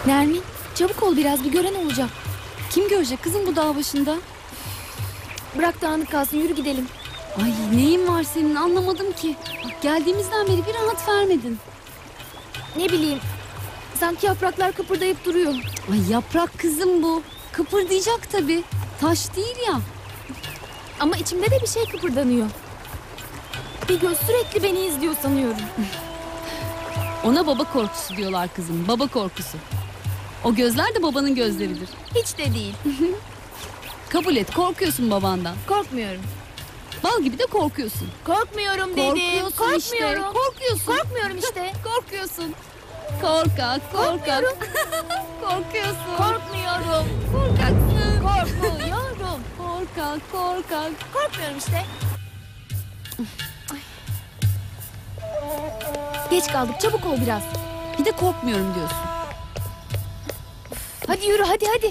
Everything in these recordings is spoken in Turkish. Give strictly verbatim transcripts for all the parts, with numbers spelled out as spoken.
Nermin, çabuk ol biraz, bir gören olacak. Kim görecek kızım bu dağ başında? Bırak dağınık kalsın, yürü gidelim. Ay neyin var senin, anlamadım ki. Bak, geldiğimizden beri bir rahat vermedin. Ne bileyim, sanki yapraklar kıpırdayıp duruyor. Ay yaprak kızım bu. Kıpırdayacak tabii. Taş değil ya. Ama içimde de bir şey kıpırdanıyor. Bir göz sürekli beni izliyor sanıyorum. Ona baba korkusu diyorlar kızım. Baba korkusu. O gözler de babanın gözleridir. Hiç de değil. Kabul et, korkuyorsun babandan. Korkmuyorum. Bal gibi de korkuyorsun. Korkmuyorum dedim. Korkuyorsun Korkmuyorum. işte. Korkuyorsun. Korkmuyorum işte. Korkuyorsun. Korkak, korkak. Korkmuyorum. Korkuyorsun. Korkmuyorum. Korkaksın. Korkmuyorum. Korkak, korkak. Korkmuyorum işte. Ay. Geç kaldık, çabuk ol biraz. Bir de korkmuyorum diyorsun. Hadi yürü, hadi hadi.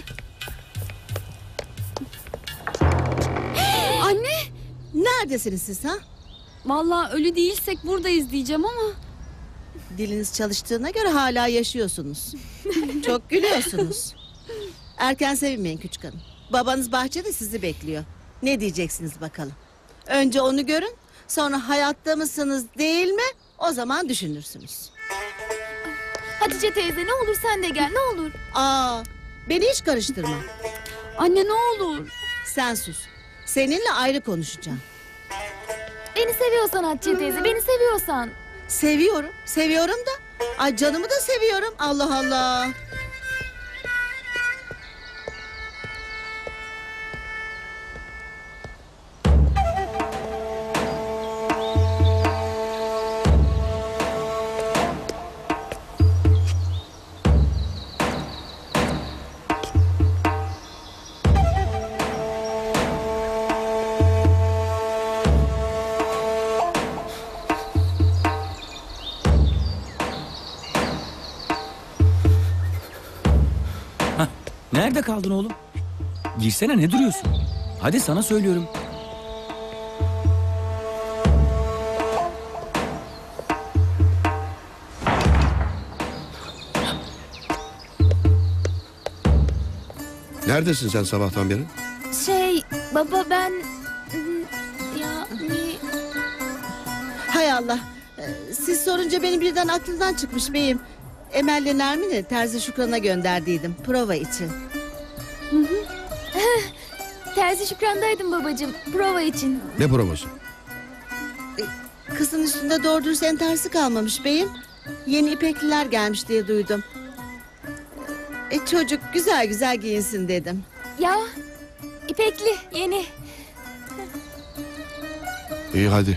Anne! Neredesiniz siz ha? Vallahi ölü değilsek buradayız diyeceğim ama. Diliniz çalıştığına göre hala yaşıyorsunuz. Çok gülüyorsunuz. Erken sevinmeyin küçük hanım. Babanız bahçede sizi bekliyor. Ne diyeceksiniz bakalım. Önce onu görün. Sonra hayatta mısınız değil mi? O zaman düşünürsünüz. Hatice teyze, ne olur sen de gel, ne olur. Aa, beni hiç karıştırma. Anne ne olur. Sen sus. Seninle ayrı konuşacağım. Beni seviyorsan Hatice teyze, beni seviyorsan. Seviyorum, seviyorum da. Ay canımı da seviyorum. Allah Allah. Nerede kaldın oğlum? Girsene, ne duruyorsun? Hadi sana söylüyorum. Neredesin sen sabahtan beri? Şey, baba ben... Ya... Hay Allah. Ee, Siz sorunca benim birden aklımdan çıkmış beyim. Emel'le Nermin'i Terzi Şükran'a gönderdiydim prova için. Terzi Şükran'daydım babacığım, prova için. Ne provası? Kızın üstünde doğru dürüst entersi kalmamış beyim. Yeni ipekliler gelmiş diye duydum. E, çocuk güzel güzel giyinsin dedim. Ya, İpekli, yeni. İyi hadi.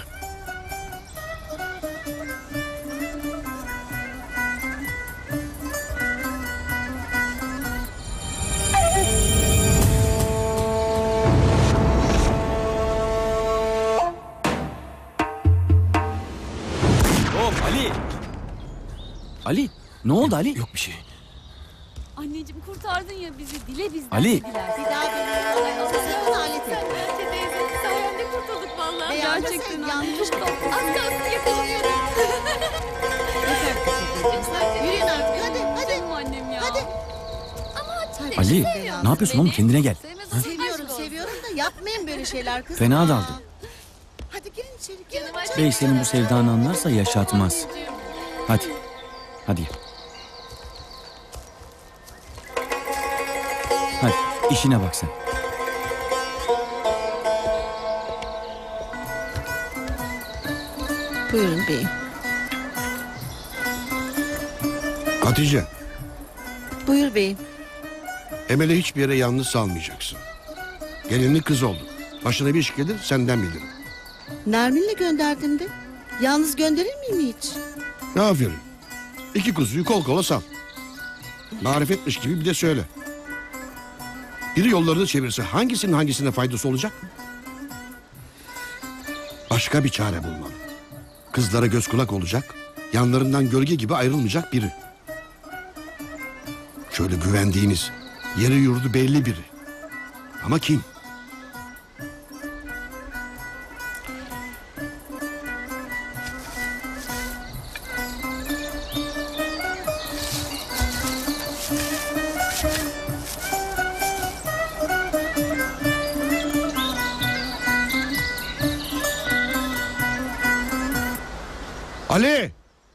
Hop Ali! Ali, ne oldu Ali? Yok bir şey. Anneciğim kurtardın ya bizi. Dile bizden. Ali. Bir daha benim yanımda sakın alet et. Hatice teyze sayende kurtulduk vallahi. Gerçekten Gerçekten anne. yanlış kaldı. Az kalsın yakalanıyordum. Yürüyün artık hadi hadi. Canım annem ya. Hadi. Hadi. Ali, Sevmiyor ne yapıyorsun oğlum? Kendine gel. Sevmez Ha? olsun, Seviyorum aşk olsun. seviyorum da yapmayın böyle şeyler kızım. Fena Aa. daldı. Hadi girin içeri girin. Bey senin bu sevdanı anlarsa yaşatmaz. Hadi, hadi. Hadi, işine bak sen. Buyurun beyim. Hatice, Buyur beyim. Emel'i hiçbir yere yalnız salmayacaksın. Gelinlik kız oldu. Başına bir iş gelir senden bilirim. Nermin'le gönderdim de. Yalnız gönderir miyim hiç? Ne aferin. İki kuzuyu kol kola sal. Marifetmiş gibi bir de söyle. Biri yollarını çevirse hangisinin hangisine faydası olacak? Başka bir çare bulmalı. Kızlara göz kulak olacak, yanlarından gölge gibi ayrılmayacak biri. Şöyle güvendiğiniz, yeri yurdu belli biri. Ama kim? Ali!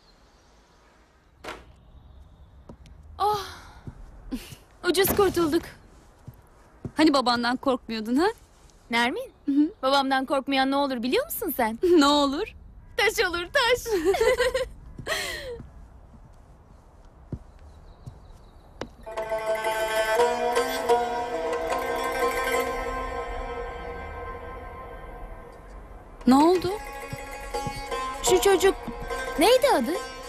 Ucuz kurtulduk. Hani babandan korkmuyordun ha? Nermin, babamdan korkmayan ne olur biliyor musun sen? Ne olur? Taş olur taş. Ne oldu? Şu çocuk neydi adı?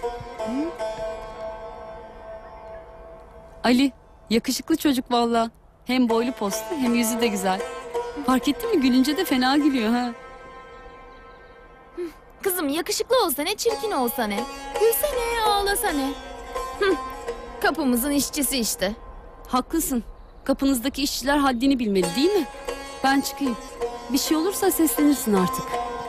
Ali. Yakışıklı çocuk valla. Hem boylu postlu hem yüzü de güzel. Fark ettin mi, gülünce de fena gülüyor ha. Kızım yakışıklı olsa ne, çirkin olsa ne. Gülsene, ağlasa ne. Hıh, kapımızın işçisi işte. Haklısın. Kapınızdaki işçiler haddini bilmeli değil mi? Ben çıkayım. Bir şey olursa seslenirsin artık.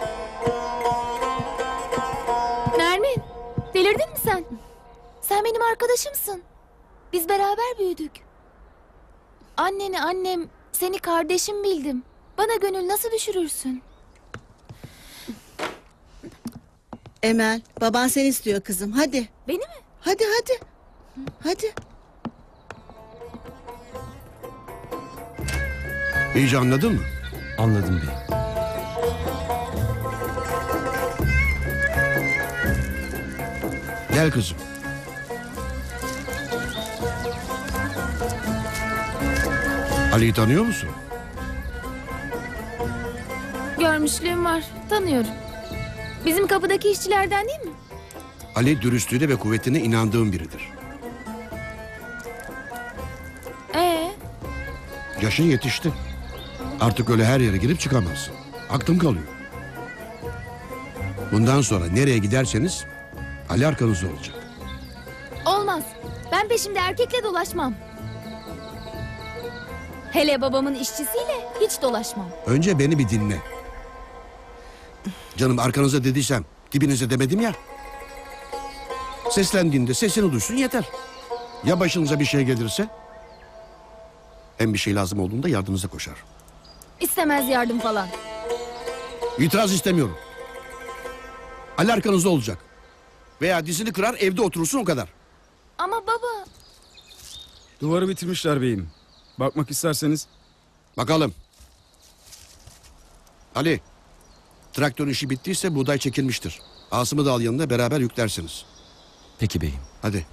Nermin, delirdin mi sen? Sen benim arkadaşımsın. Biz beraber büyüdük. Anneni annem, seni kardeşim bildim. Bana gönül nasıl düşürürsün? Emel, baban seni istiyor kızım. Hadi. Beni mi? Hadi hadi. Hadi. İyice anladın mı? Anladım bey. Gel kızım. Ali'yi tanıyor musun? Görmüşlüğüm var, tanıyorum. Bizim kapıdaki işçilerden değil mi? Ali dürüstlüğüne ve kuvvetine inandığım biridir. Ee, Yaşın yetişti. Artık öyle her yere girip çıkamazsın. Aklım kalıyor. Bundan sonra nereye giderseniz Ali arkanızda olacak. olmaz. Ben peşimde erkekle dolaşmam. Hele babamın işçisiyle hiç dolaşmam. Önce beni bir dinle. Canım arkanıza dediysem dibinize demedim ya. Seslendiğinde sesini duysun yeter. Ya başınıza bir şey gelirse? Hem bir şey lazım olduğunda yardımınıza koşar. İstemez yardım falan. İtiraz istemiyorum. Ali arkanızda olacak. Veya dizini kırar evde oturursun o kadar. Ama baba, Duvarı bitirmişler beyim. Bakmak isterseniz. Bakalım. Ali. Traktör işi bittiyse buğday çekilmiştir. Asım'ı da al yanına beraber yüklersiniz. Peki beyim. Hadi.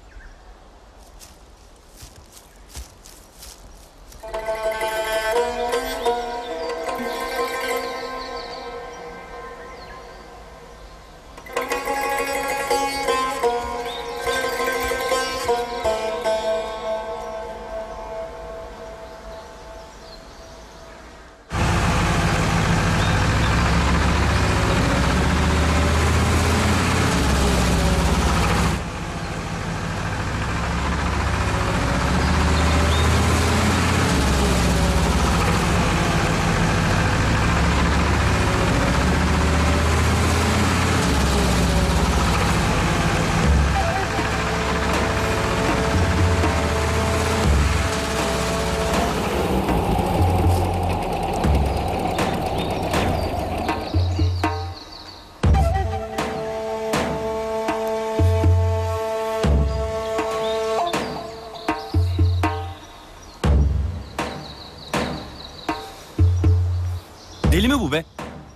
Deli mi bu be?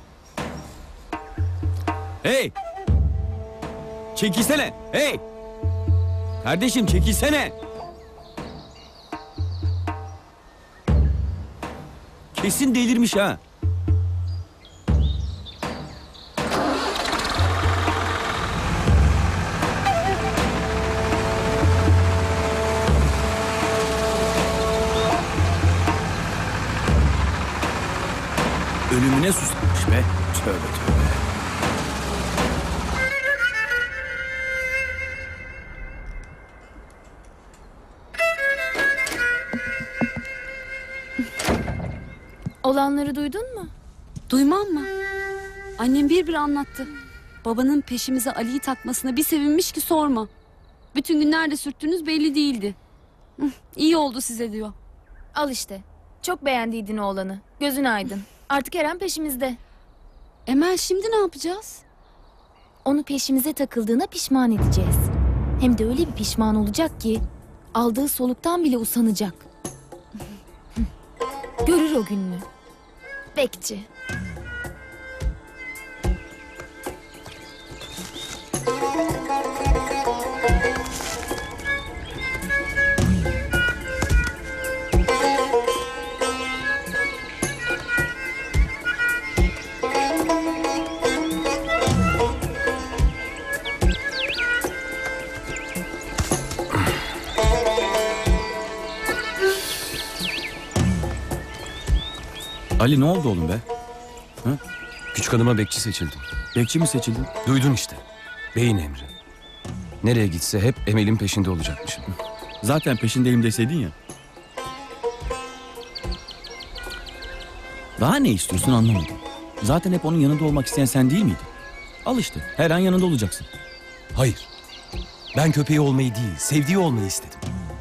Hey! Çekilsene! Hey! Kardeşim çekilsene! Kesin delirmiş ha. Ölümüne susamış be. Tövbe tövbe. olanları duydun mu? Duymam mı? Annem bir bir anlattı. Babanın peşimize Ali'yi takmasına bir sevinmiş ki sorma. Bütün gün nerede sürttüğünüz belli değildi. Hıh, İyi oldu size diyor. Al işte. Çok beğendiydin oğlanı. Gözün aydın. Artık Eren peşimizde. Emel şimdi ne yapacağız? onu peşimize takıldığına pişman edeceğiz. Hem de öyle bir pişman olacak ki aldığı soluktan bile usanacak. Görür o gününü. Bekçi. Ali ne oldu oğlum be? Küçük hanıma bekçi seçildim. Bekçi mi seçildin? Duydun işte. Beyin emri. Nereye gitse hep Emel'in peşinde olacakmışım. Zaten peşindeyim deseydin ya. Daha ne istiyorsun anlamadım. Zaten hep onun yanında olmak isteyen sen değil miydin? Al işte her an yanında olacaksın. Hayır. Ben köpeği olmayı değil, sevdiği olmayı istedim.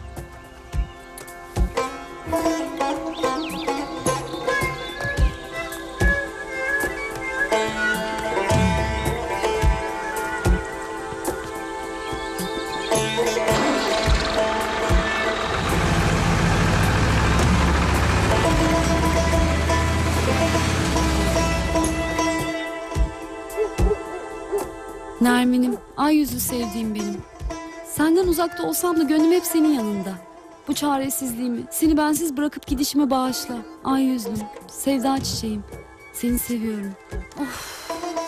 Nermin'im, ay yüzlü sevdiğim benim. Senden uzakta olsam da gönlüm hep senin yanında. Bu çaresizliğimi, seni bensiz bırakıp gidişime bağışla. Ay yüzlüm, sevda çiçeğim. Seni seviyorum. Of.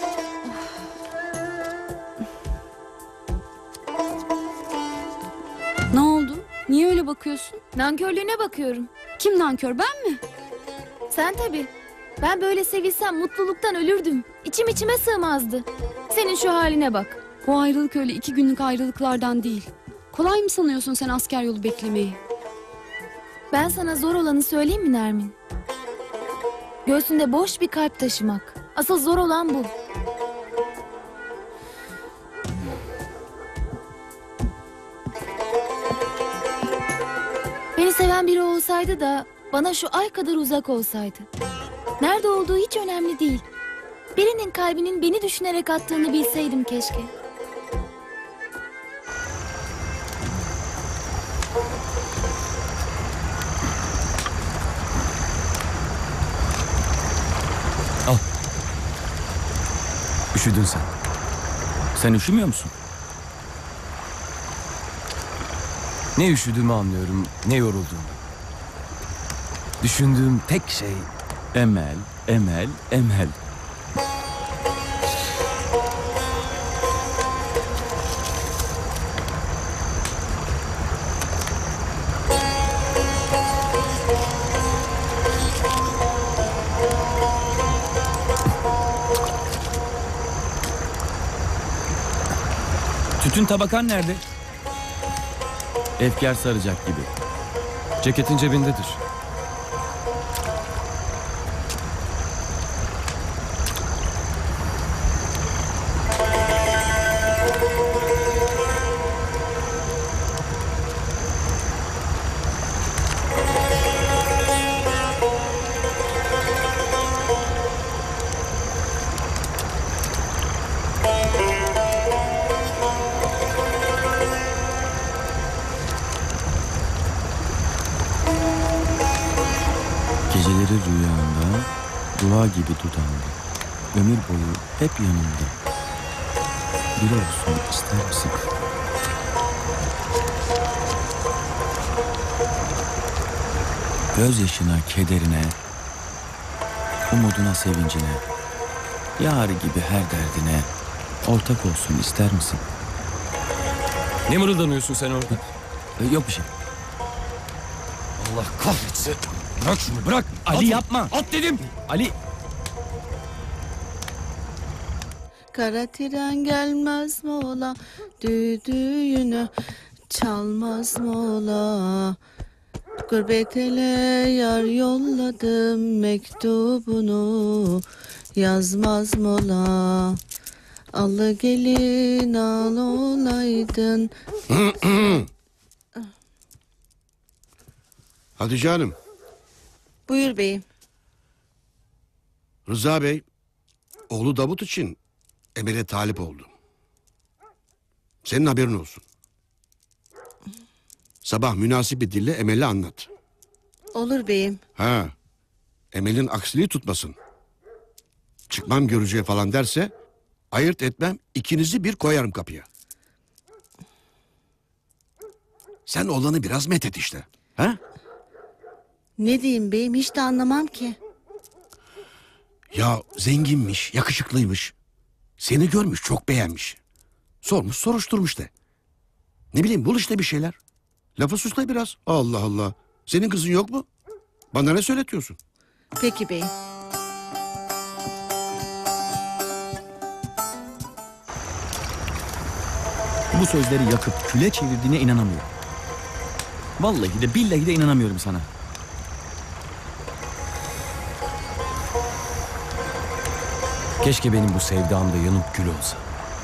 Ne oldu? Niye öyle bakıyorsun? Nankörlüğüne bakıyorum. Kim nankör, ben mi? Sen tabii. Ben böyle sevilsem mutluluktan ölürdüm. İçim içime sığmazdı. Senin şu haline bak. Bu ayrılık öyle iki günlük ayrılıklardan değil. Kolay mı sanıyorsun sen asker yolu beklemeyi? Ben sana zor olanı söyleyeyim mi Nermin? Göğsünde boş bir kalp taşımak. Asıl zor olan bu. Beni seven biri olsaydı da bana şu ay kadar uzak olsaydı. Nerede olduğu hiç önemli değil. Birinin kalbinin beni düşünerek attığını bilseydim keşke. Al. Üşüdün sen. Sen üşümüyor musun? Ne üşüdüğümü anlıyorum, ne yorulduğumu. Düşündüğüm tek şey... Emel, Emel, Emel. Tütün tabakan nerede? Efkar saracak gibi. Ceketin cebindedir. Geceleri rüyanda, dua gibi dudağında, ömür boyu hep yanımda. Bir olsun ister misin? Gözyaşına, kederine, umuduna, sevincine, yar gibi her derdine ortak olsun ister misin? Ne mırıldanıyorsun sen orada? Ee, Yok bir şey. Allah kahretsin. Bırak şunu, bırak. Ali At, yapma. At dedim. Ali. Kara tren gelmez mi ola, düdüğünü çalmaz mı ola? Gurbet ele yar yolladım mektubunu, yazmaz mı ola? Allı gelin al olaydın. Hatice Hanım, Buyur beyim. Rıza Bey, oğlu Davut için Emel'e talip oldu. Senin haberin olsun. Sabah münasip bir dille Emel'e anlat. Olur beyim. Ha, Emel'in aksiliği tutmasın. Çıkmam görücüye falan derse ayırt etmem, ikinizi bir koyarım kapıya. Sen oğlanı biraz methet işte. Ha? Ne diyeyim beyim, hiç de anlamam ki. Ya zenginmiş, yakışıklıymış. Seni görmüş, çok beğenmiş. Sormuş, soruşturmuş de. Ne bileyim, bul işte bir şeyler. Lafı susla biraz. Allah Allah. Senin kızın yok mu? Bana ne söyletiyorsun? Peki beyim. Bu sözleri yakıp küle çevirdiğine inanamıyorum. Vallahi de billahi de inanamıyorum sana. Keşke benim bu sevdam da yanıp kül olsa.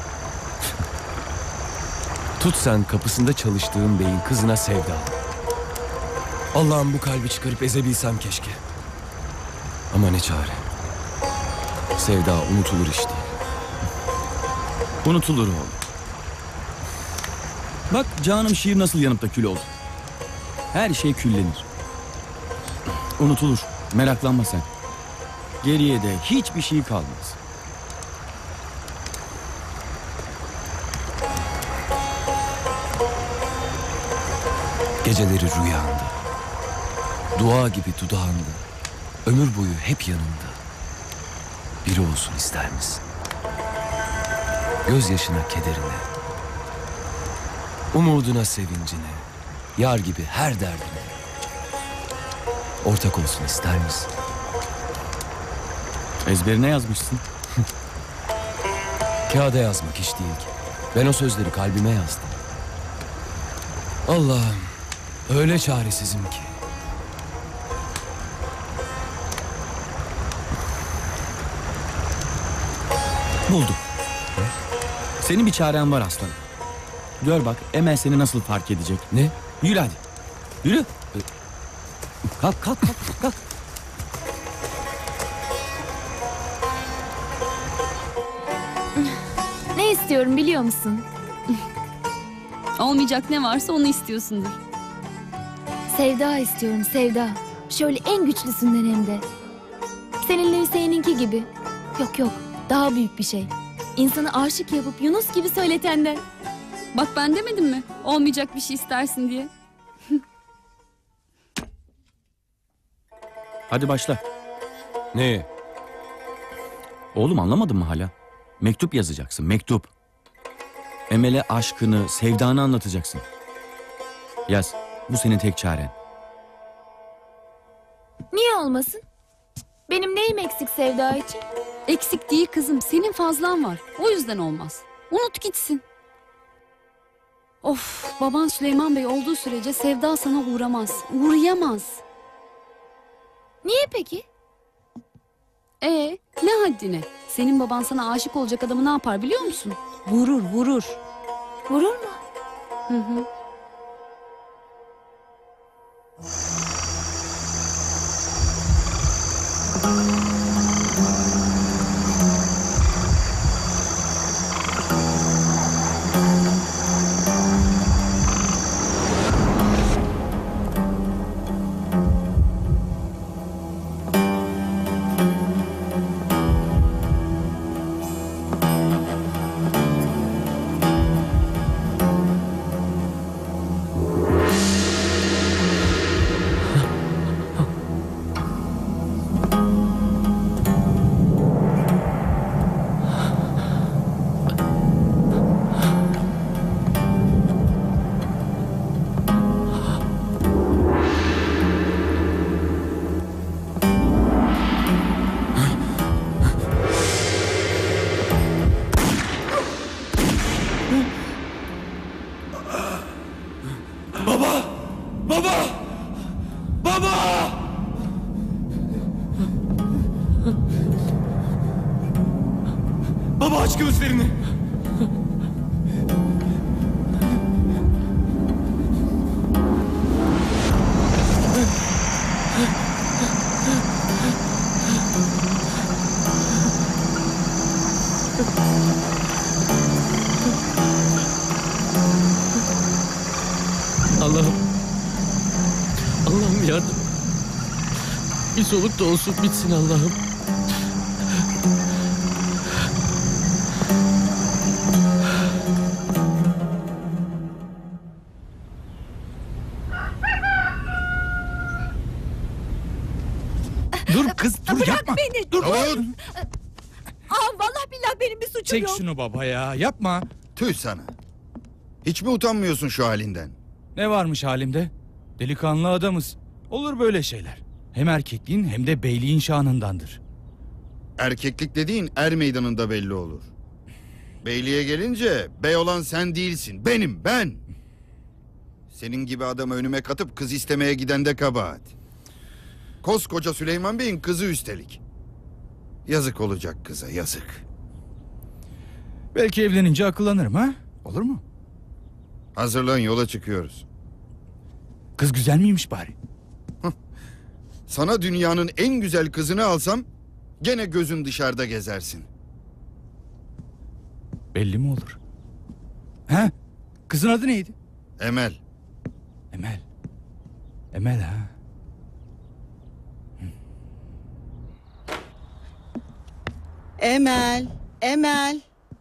Tut sen kapısında çalıştığım beyin kızına sevda. Allah'ım bu kalbi çıkarıp ezebilsem keşke. Ama ne çare. Sevda unutulur iş değil. Unutulur oğlum. Bak canım şiir nasıl yanıp da kül oldu. Her şey küllenir. Unutulur. Meraklanma sen. Geriye de hiçbir şey kalmaz. Geceleri rüyanda, dua gibi dudağında, ömür boyu hep yanında. Biri olsun ister misin? Gözyaşına, kederine, umuduna, sevincine, yar gibi her derdine. Ortak olsun ister misin? Ezberine yazmışsın. Kağıda yazmak iş değil ki. Ben o sözleri kalbime yazdım. Allah'ım, öyle çaresizim ki. Buldum. Senin bir çaren var aslanım. Gör bak Emel seni nasıl fark edecek. Ne? Yürü hadi. Yürü. Kalk kalk kalk kalk. Ne istiyorum biliyor musun? Olmayacak ne varsa onu istiyorsundur. Sevda istiyorum, sevda. Şöyle en güçlüsünden hem de. Seninle Hüseyin'inki gibi. Yok yok, daha büyük bir şey. İnsanı aşık yapıp Yunus gibi söyletenden. Bak ben demedim mi? Olmayacak bir şey istersin diye. Hadi başla. Ne? Oğlum anlamadın mı hala? Mektup yazacaksın, mektup. Emel'e aşkını, sevdanı anlatacaksın. Yaz, bu senin tek çaren. Niye olmasın? Benim neyim eksik sevda için? Eksik değil kızım. Senin fazlan var. O yüzden olmaz. Unut gitsin. Of, baban Süleyman Bey olduğu sürece Sevda sana uğramaz. Uğrayamaz. Niye peki? Ee, ne haddine? Senin baban sana aşık olacak adamı ne yapar biliyor musun? Vurur, vurur. Vurur mu? Hı hı. Baba aç gözlerini. Bir soluk da olsun bitsin Allah'ım. Dur kız dur yapma. Beni. Dur. Aa, vallahi billahi benim bir suçum Çek yok. şunu baba ya yapma. Tüh sana. Hiç mi utanmıyorsun şu halinden? Ne varmış halimde? Delikanlı adamız. Olur böyle şeyler. Hem erkekliğin hem de beyliğin şanındandır. Erkeklik dediğin er meydanında belli olur. Beyliğe gelince bey olan sen değilsin. Benim ben. Senin gibi adamı önüme katıp kız istemeye giden de kabahat. Koskoca Süleyman Bey'in kızı üstelik. Yazık olacak kıza yazık. Belki evlenince akıllanırım ha? Olur mu? Hazırlan yola çıkıyoruz. Kız güzel miymiş bari? Sana dünyanın en güzel kızını alsam gene gözün dışarıda gezersin. Belli mi olur? Ha? Kızın adı neydi? Emel. Emel. Emel ha? Emel, Emel.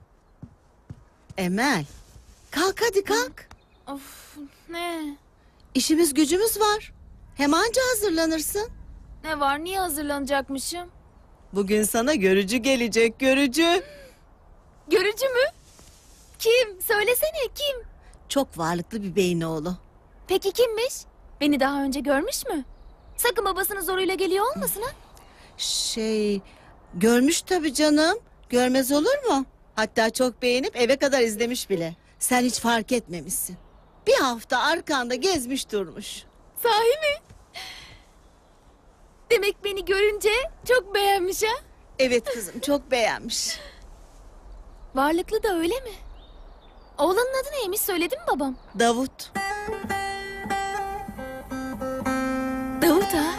Emel. Kalk hadi kalk. Of ne? İşimiz gücümüz var. Hem anca hazırlanırsın. Ne var, niye hazırlanacakmışım? Bugün sana görücü gelecek, görücü. Görücü mü? Kim? Söylesene kim? Çok varlıklı bir beyin oğlu. Peki kimmiş? Beni daha önce görmüş mü? Sakın babasının zoruyla geliyor olmasın ha? Şey, görmüş tabii canım. Görmez olur mu? Hatta çok beğenip eve kadar izlemiş bile. Sen hiç fark etmemişsin. Bir hafta arkanda gezmiş durmuş. Sahi mi? Demek beni görünce çok beğenmiş ha? Evet kızım, çok beğenmiş. Varlıklı da öyle mi? Oğlanın adı neymiş, söyledi mi babam? Davut. Davut ha?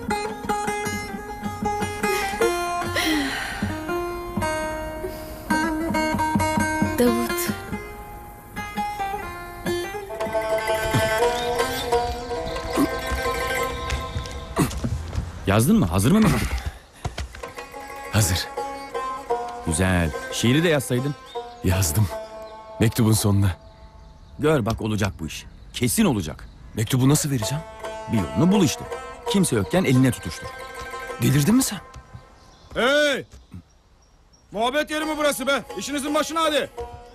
Davut. Yazdın mı? Hazır mı mektup? Hazır. Güzel. Şiiri de yazsaydın. Yazdım. Mektubun sonuna. Gör bak, olacak bu iş. Kesin olacak. Mektubu nasıl vereceğim? Bir yolunu bul işte. Kimse yokken eline tutuştur. Delirdin mi sen? Hey! Muhabbet yeri mi burası be? İşinizin başına hadi.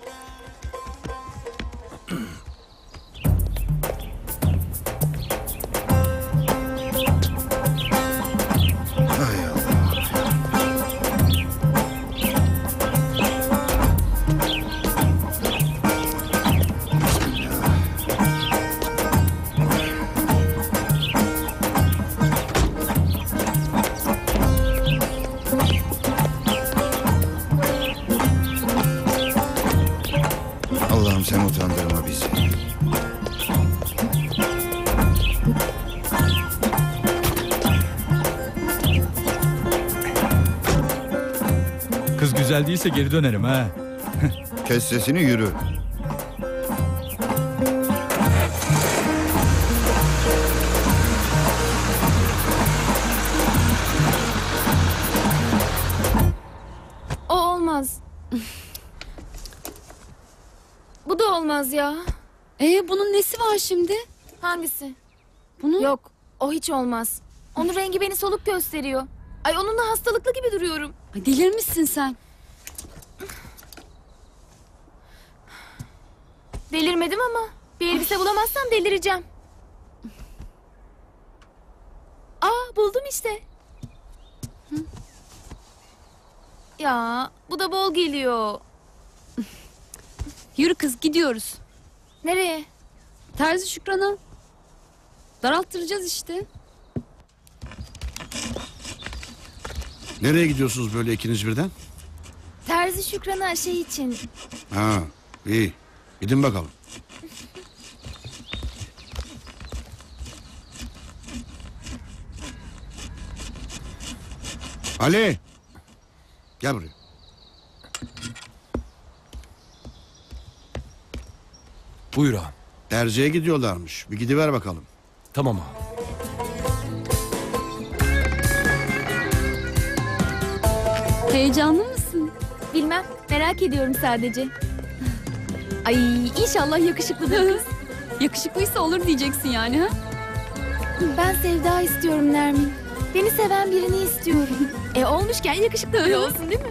Hay Allah. Allah'ım sen utandırma bizi. Kız güzel değilse geri dönerim ha. Kes sesini yürü. O olmaz. Bu da olmaz ya. Ee bunun nesi var şimdi? Hangisi? Bunun? Yok, o hiç olmaz. Onun rengi beni soluk gösteriyor. Ay, onunla hastalıklı gibi duruyorum. Ay, delirmişsin sen. Delirmedim ama bir elbise bulamazsam delireceğim. Aa, buldum işte. Hı. Ya, bu da bol geliyor. Yürü kız, gidiyoruz. Nereye? Terzi Şükran'a. Daralttıracağız işte. Nereye gidiyorsunuz böyle ikiniz birden? Terzi Şükran'a şey için. Ha, iyi. Gidin bakalım. Ali. Gel buraya. Buyur ağam. Terziye gidiyorlarmış. Bir gidiver bakalım. Tamam ağam. Heyecanlı mısın? Bilmem, merak ediyorum sadece. Ay inşallah yakışıklıdır kız. Yakışıklıysa olur diyeceksin yani ha? Ben Sevda istiyorum Nermin. Beni seven birini istiyorum. E olmuşken yakışıklı biri olsun değil mi?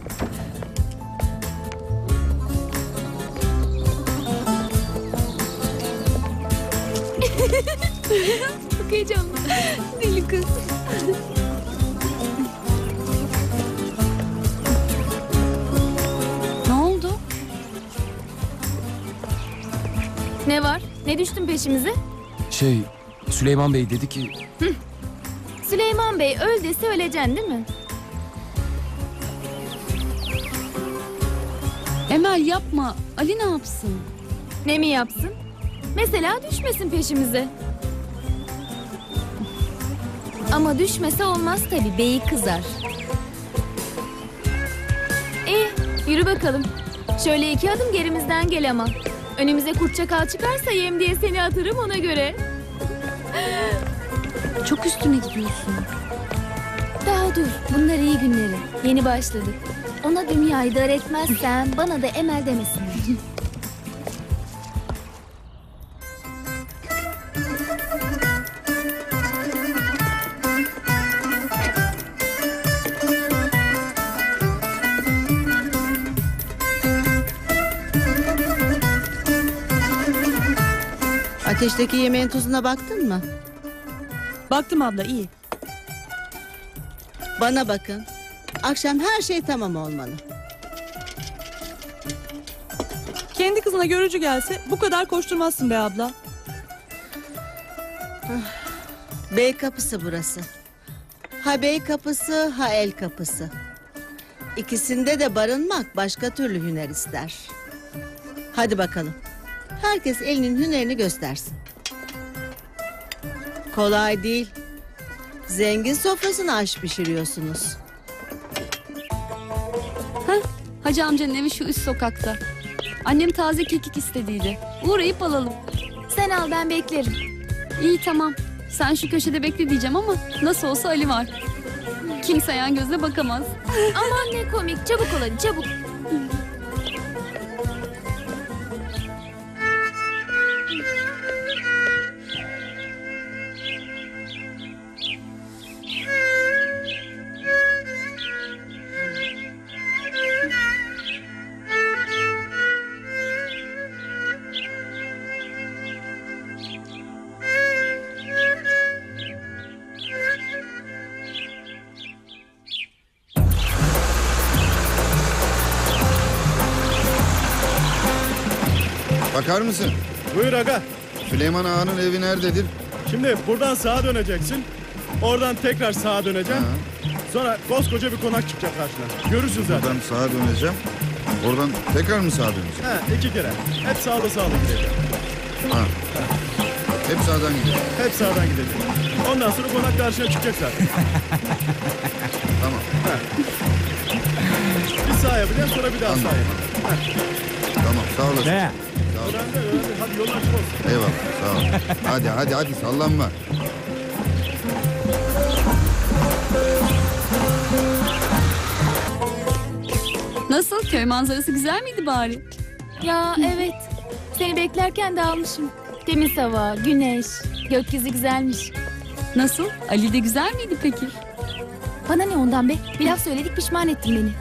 Çok heyecanlı. Deli kız. Ne oldu? Ne var? Ne düştün peşimize? Şey, Süleyman Bey dedi ki... Süleyman Bey öl dese öleceksin değil mi? Emel yapma. Ali ne yapsın? Ne mi yapsın? Mesela düşmesin peşimize. Ama düşmese olmaz tabii. Beyi kızar. İyi yürü bakalım. Şöyle iki adım gerimizden gel ama. Önümüze kurt çakal çıkarsa yem diye seni atarım ona göre. Çok üstüne gidiyorsun. Daha dur. Bunlar iyi günleri. Yeni başladık. Ona dünyayı dar etmezsen bana da Emel demesinler. Ateşteki yemeğin tuzuna baktın mı? Baktım abla, iyi. Bana bakın. Akşam her şey tamam olmalı. Kendi kızına görücü gelse bu kadar koşturmazsın be abla. Bey kapısı burası. Ha bey kapısı ha el kapısı. İkisinde de barınmak başka türlü hüner ister. Hadi bakalım. Herkes elinin hünerini göstersin. Kolay değil. Zengin sofrasına aş pişiriyorsunuz. Hacı amcanın evi şu üst sokakta. Annem taze kekik istediydi. Uğrayıp alalım. Sen al ben beklerim. İyi tamam. Sen şu köşede bekle diyeceğim ama nasıl olsa Ali var. Kimse yan gözle bakamaz. Aman ne komik. Çabuk ol hadi çabuk. Bakar mısın? Buyur aga. Süleyman Ağa'nın evi nerededir? Şimdi buradan sağa döneceksin. Oradan tekrar sağa döneceksin. Sonra koskoca bir konak çıkacak karşına. Görürsün zaten. Buradan sağa döneceğim. Oradan tekrar mı sağa döneceğim? Ha, iki kere. Hep sağda sağda gideceğim. Ha. Hep sağdan gidelim. Hep sağdan gideceğim. Ondan sonra konak karşına çıkacak zaten. Tamam. Bir sağ yapacaksın sonra bir daha sağ yapacaksın. Tamam sağ olasın. Ne? Sağ ol. Önemli önemli. Hadi yolun açık olsun. Eyvallah sağ ol. Hadi hadi hadi sallanma. Nasıl? Köy manzarası güzel miydi bari? Ya evet. Seni beklerken dağılmışım. Temiz hava, güneş, gökyüzü güzelmiş. Nasıl? Ali de güzel miydi peki? Bana ne ondan be? Bir laf söyledik pişman ettin beni.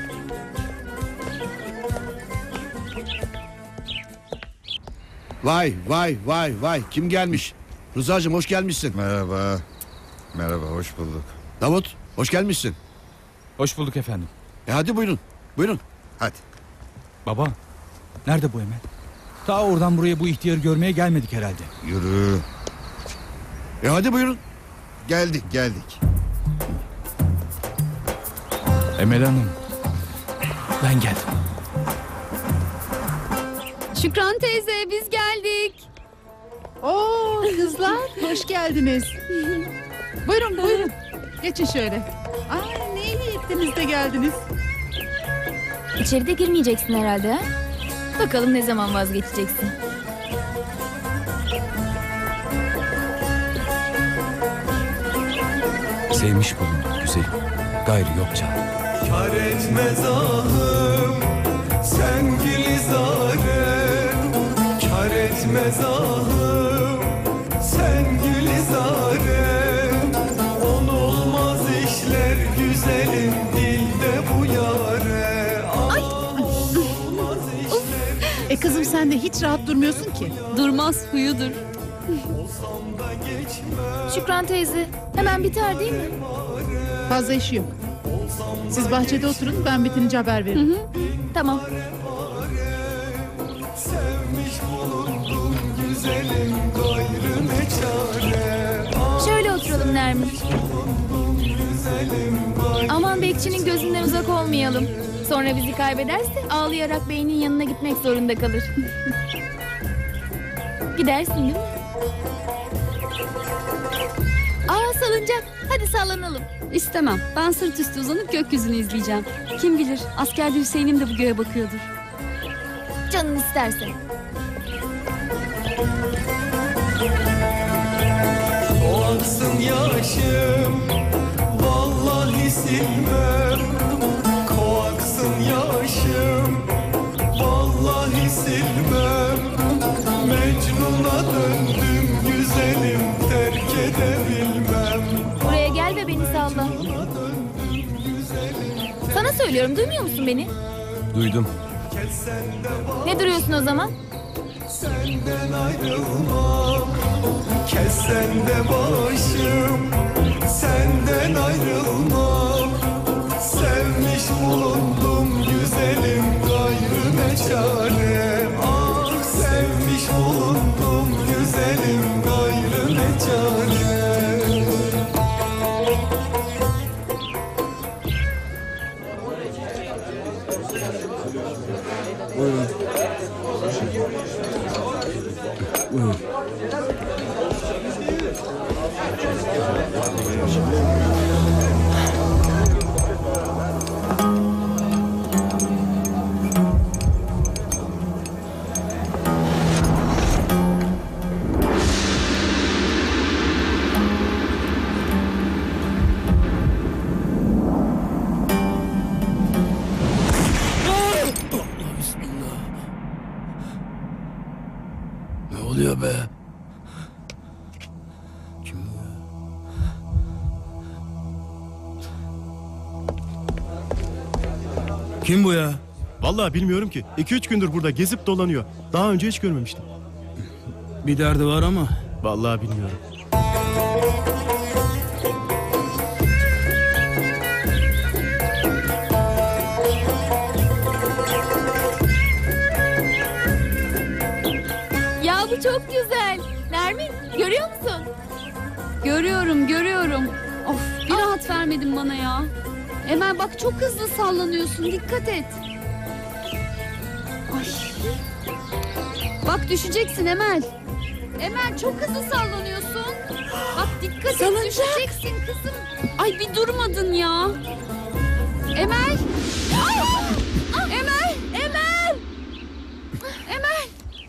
Vay vay vay vay kim gelmiş? Rıza'cığım hoş gelmişsin. Merhaba. Merhaba hoş bulduk. Davut hoş gelmişsin. Hoş bulduk efendim. E hadi buyurun. Buyurun. Hadi. Baba, nerede bu Emel? Ta oradan buraya bu ihtiyarı görmeye gelmedik herhalde. Yürü. E hadi buyurun. Geldik geldik. Emel Hanım, ben geldim. Şükran teyze biz geldik. Oo kızlar hoş geldiniz. Buyurun buyurun. Geçin şöyle. Aa, ne iyi ettiniz de geldiniz. İçeride girmeyeceksin herhalde ha? Bakalım ne zaman vazgeçeceksin. Sevmiş bulundum güzelim. Gayrı yok canım. kar etmez ahım. Sen Gülizare, kar etmez ahım. Sen Gülizare, olmaz işler güzelim dilde bu yare. Olmaz işler. E kızım sen de hiç rahat durmuyorsun ki. Durmaz, huyudur. Olsam da geçmez. Şükran teyze, hemen biter değil mi? Fazla işi yok. Siz bahçede oturun, ben bitince haber veririm. Tamam. Sevmiş bulundum güzelim gayrı ne çare. Şöyle oturalım Nermin. Güzelim gayrı. Aman bekçinin gözünden uzak olmayalım. Sonra bizi kaybederse ağlayarak beynin yanına gitmek zorunda kalır. Gidersin değil mi? Aa salıncak. Hadi sallanalım. İstemem. Ben sırt üstü uzanıp gökyüzünü izleyeceğim. Kim bilir askerde Hüseyin'im de bu göğe bakıyordur. Canın isterse. O aksın yaşım, vallahi silmem. Koaksın yaşım, vallahi silmem. Mecnun'a döndüm güzelim, terk edebilmem. Buraya gel ve beni salla. Sana söylüyorum, duymuyor musun beni? Duydum. Ne duruyorsun o zaman? Senden ayrılmam, kessen de başım. Senden ayrılmam, sevmiş bulundum güzelim gayrı ne çare. Ah sevmiş bulundum güzelim gayrı ne çare. Ne oluyor be? Kim bu? Kim bu ya? Vallahi bilmiyorum ki. İki üç gündür burada gezip dolanıyor. Daha önce hiç görmemiştim. Bir derdi var ama. Vallahi bilmiyorum. Ya bu çok güzel. Nermin, görüyor musun? Görüyorum, görüyorum. Of, bir rahat vermedin bana ya. Emel bak çok hızlı sallanıyorsun. Dikkat et. Ay. Bak düşeceksin Emel. Emel çok hızlı sallanıyorsun. Bak dikkat et düşeceksin kızım. Ay bir durmadın ya. Emel. Ay! Emel, Emel. Emel.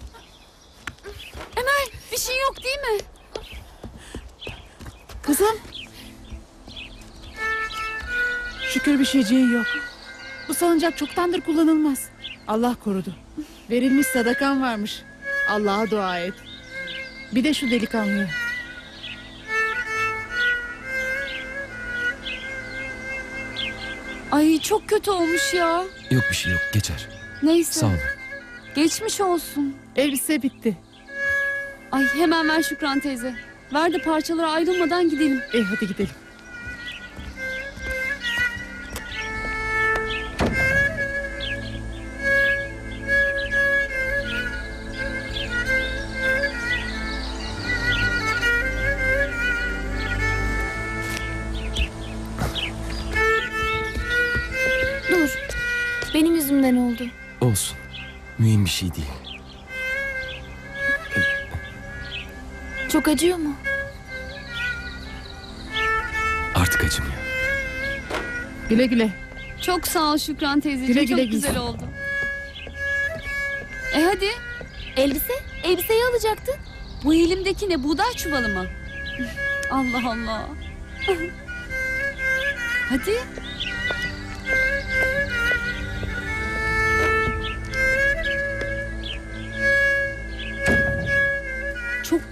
Emel bir şey yok değil mi? Kızım. Şükür bir şeyciğin yok. Bu salıncak çoktandır kullanılmaz. Allah korudu. Verilmiş sadakan varmış. Allah'a dua et. Bir de şu delikanlıya. Ay çok kötü olmuş ya. Yok bir şey yok, geçer. Neyse. Sağ ol. Geçmiş olsun. Elbise bitti. Ay hemen ver Şükran teyze. Ver de parçalara ayrılmadan gidelim. E hadi gidelim. Dur. Benim yüzümden oldu. Olsun. Mühim bir şey değil. Çok acıyor mu? Artık acımıyor. Güle güle. Çok sağ ol Şükran teyzeciğim. Güle güle çok güzel giysin. oldu. E hadi. Elbise? Elbiseyi alacaktın. Bu elimdeki ne? Buğday çuvalı mı? Allah Allah. Hadi.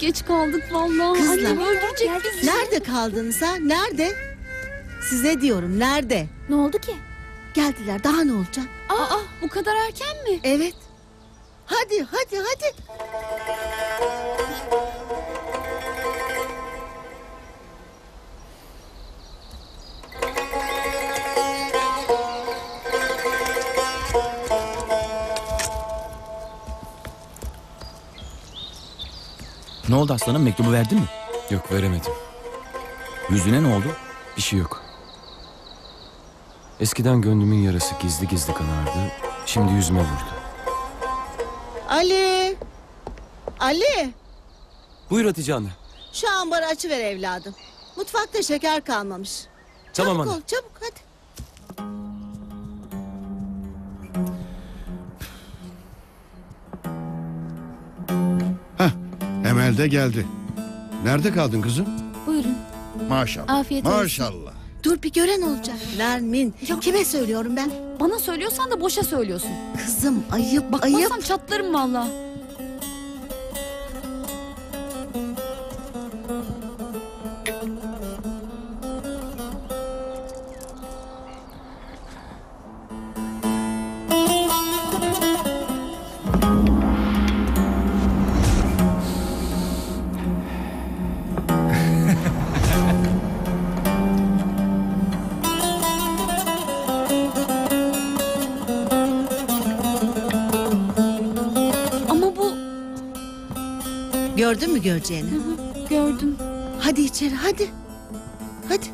geç kaldık vallahi. Kızlar. Annem öldürecek bizi. Nerede kaldınız ha? Nerede? Size diyorum nerede? Ne oldu ki? Geldiler, daha ne olacak? Aa, bu kadar erken mi? Evet. Hadi hadi hadi. Ne oldu aslanım, mektubu verdin mi? Yok, veremedim. Yüzüne ne oldu? Bir şey yok. Eskiden gönlümün yarası gizli gizli kanardı. Şimdi yüzüme vurdu. Ali. Ali. Buyur Hatice anne. Şu ambarı açıver evladım. Mutfakta şeker kalmamış. Tamam Çabuk anne. ol, çabuk hadi. Heh, Emel de geldi. Nerede kaldın kızım? Buyurun. Maşallah. Afiyet olsun. Maşallah. Dur bir gören olacak. Nermin. Kime söylüyorum ben? Bana söylüyorsan da boşa söylüyorsun. Kızım ayıp Bakmazsam ayıp. çatlarım vallahi. Ama bu... Gördün mü göreceğini? Gördüm. Hadi içeri hadi. Hadi.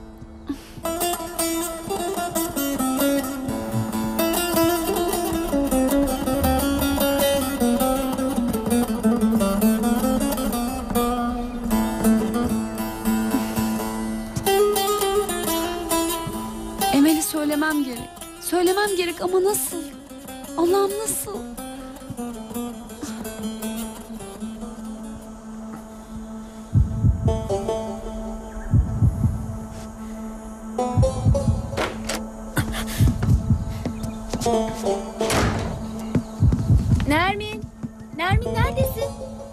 Emel'i söylemem gerek. Söylemem gerek ama nasıl? Allah'ım nasıl? Nermin. Nermin neredesin?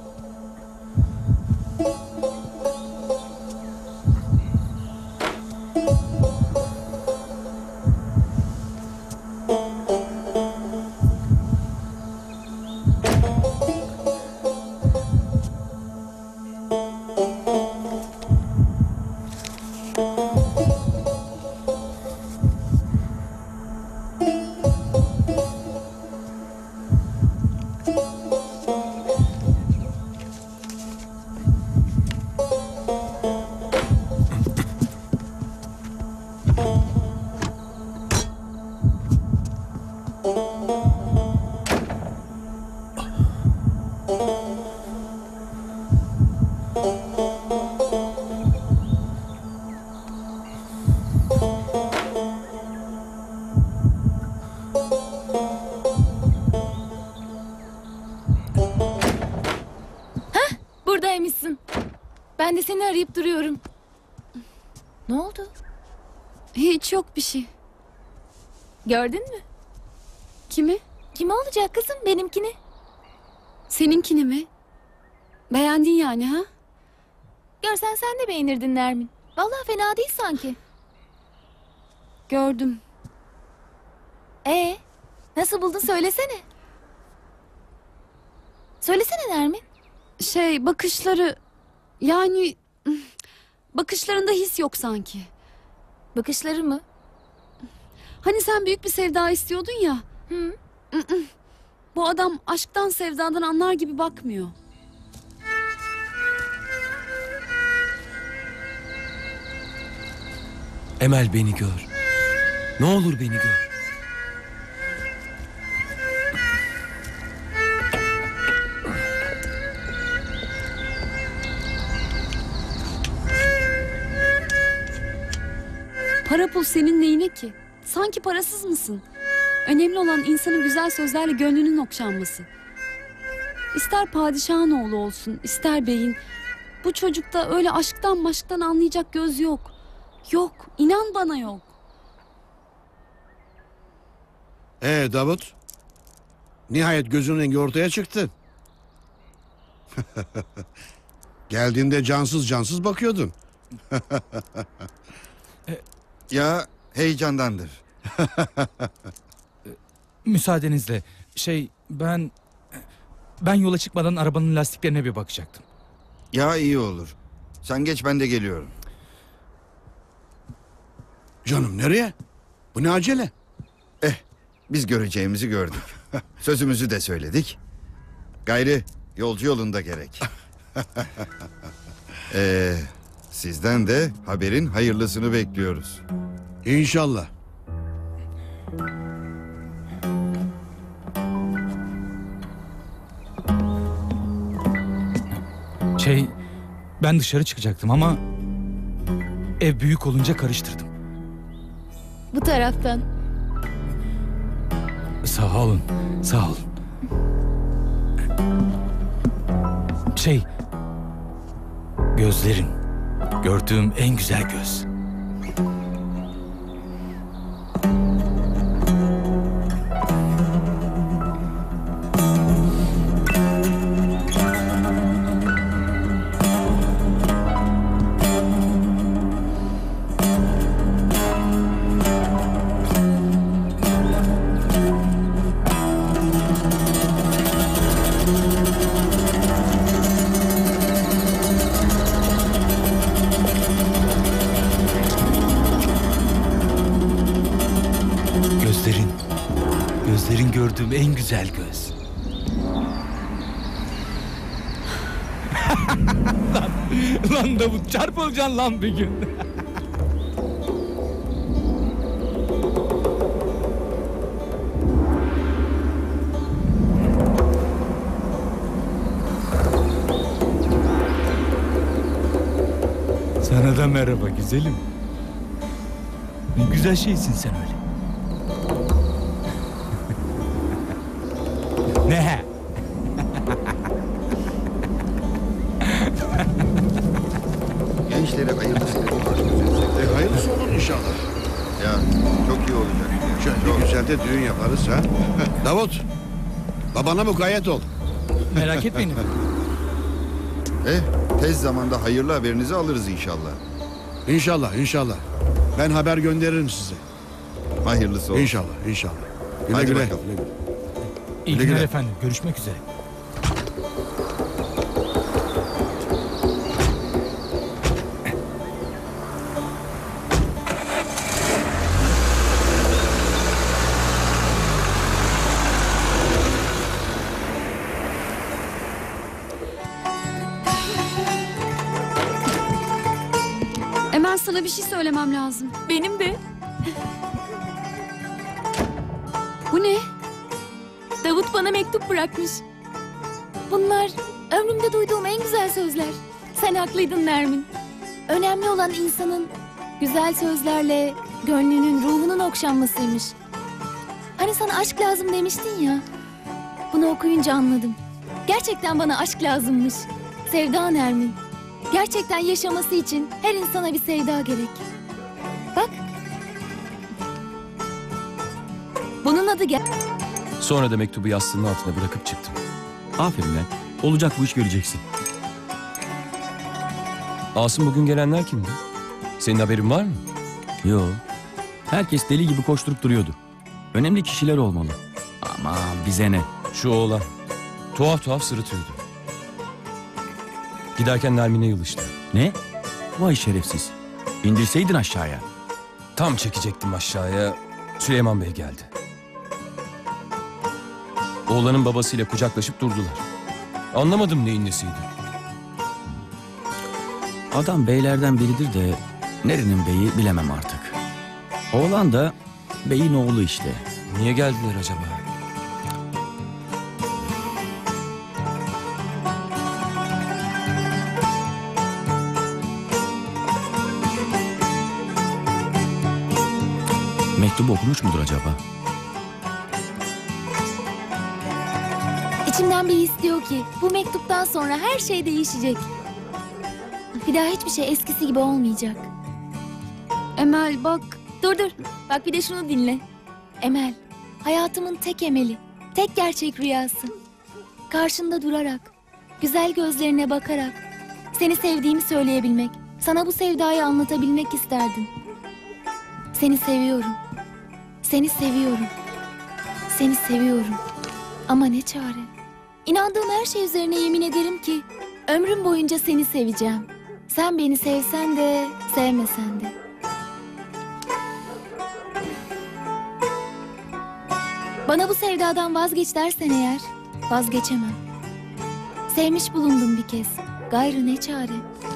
Buradaymışsın. Ben de seni arayıp duruyorum. Ne oldu? Hiç yok bir şey. Gördün mü? Kimi? Kimi olacak kızım, benimkini? Seninkini mi? Beğendin yani ha? Görsen sen de beğenirdin Nermin. Vallahi fena değil sanki. Gördüm. Ee, nasıl buldun söylesene. Söylesene Nermin. Şey bakışları... Yani... Bakışlarında his yok sanki. Bakışları mı? Hani sen büyük bir sevda istiyordun ya. Hı. Bu adam aşktan sevdadan anlar gibi bakmıyor. Emel beni gör. Ne olur beni gör. Para pul senin neyine ki? Sanki parasız mısın? Önemli olan insanın güzel sözlerle gönlünün okşanması. İster padişahın oğlu olsun, ister beyin. Bu çocukta öyle aşktan maşktan anlayacak göz yok. Yok, inan bana yok. Ee Davut? Nihayet gözünün rengi ortaya çıktı. Geldiğinde cansız cansız bakıyordun. Ya heyecandandır. Müsaadenizle şey ben ben yola çıkmadan arabanın lastiklerine bir bakacaktım. Ya iyi olur. Sen geç, ben de geliyorum. Canım nereye? Bu ne acele? Eh, biz göreceğimizi gördük. Sözümüzü de söyledik. Gayrı yolcu yolunda gerek. ee, sizden de haberin hayırlısını bekliyoruz. İnşallah. Şey ben dışarı çıkacaktım ama ev büyük olunca karıştırdım. Bu taraftan. Sağ olun, sağ olun. Şey, gözlerin, gördüğüm en güzel göz. Gözlerin, gözlerin gördüğüm en güzel göz. lan, lan Davut çarpılacaksın lan bir gün. Sana da merhaba güzelim. Ne güzel şeysin sen öyle. Ne? Gençlere hayırlısı. E, hayırlısı olur inşallah. Ya çok iyi olacak. Şöyle güzel de düğün yaparız ha. Davut, babana mukayyet ol. Merak etmeyin. Eh, tez zamanda hayırlı haberinizi alırız inşallah. İnşallah, inşallah. Ben haber gönderirim size. Hayırlısı olsun. İnşallah, inşallah. Güle Hadi güle. bakalım. Güle güle. İyi Güle günler güle. efendim. Görüşmek üzere. Emel sana bir şey söylemem lazım. Benim de. Bu ne? Davut bana mektup bırakmış. Bunlar ömrümde duyduğum en güzel sözler. Sen haklıydın Nermin. Önemli olan insanın güzel sözlerle gönlünün, ruhunun okşanmasıymış. Hani sana aşk lazım demiştin ya. Bunu okuyunca anladım. Gerçekten bana aşk lazımmış. Sevda Nermin. Gerçekten yaşaması için her insana bir sevda gerek. Bak. Bunun adı gel. Sonra da mektubu yastığının altına bırakıp çıktım. Aferin lan. Olacak bu iş, göreceksin. Asım bugün gelenler kimdi? Senin haberin var mı? Yo. Herkes deli gibi koşturup duruyordu. Önemli kişiler olmalı. Aman bize ne? Şu oğlan. Tuhaf tuhaf sırıtıyordu. Giderken Nermin'e yılıştı. Ne? Vay şerefsiz. İndirseydin aşağıya. Tam çekecektim aşağıya. Süleyman Bey geldi. Oğlanın babasıyla kucaklaşıp durdular. Anlamadım neyin nesiydi. Adam beylerden biridir de nerenin beyi bilemem artık. Oğlan da beyin oğlu işte. Niye geldiler acaba? Mektubu okumuş mudur acaba? İçimden bir his diyor ki bu mektuptan sonra her şey değişecek. Bir daha hiçbir şey eskisi gibi olmayacak. Emel bak. Dur dur. Bak bir de şunu dinle. Emel, hayatımın tek emeli, tek gerçek rüyası. Karşında durarak, güzel gözlerine bakarak, Seni sevdiğimi söyleyebilmek, sana bu sevdayı anlatabilmek isterdim. Seni seviyorum. Seni seviyorum. Seni seviyorum. Ama ne çare. İnandığım her şey üzerine yemin ederim ki ömrüm boyunca seni seveceğim. Sen beni sevsen de, sevmesen de. Bana bu sevdadan vazgeç dersen eğer, vazgeçemem. Sevmiş bulundum bir kez. Gayrı ne çare.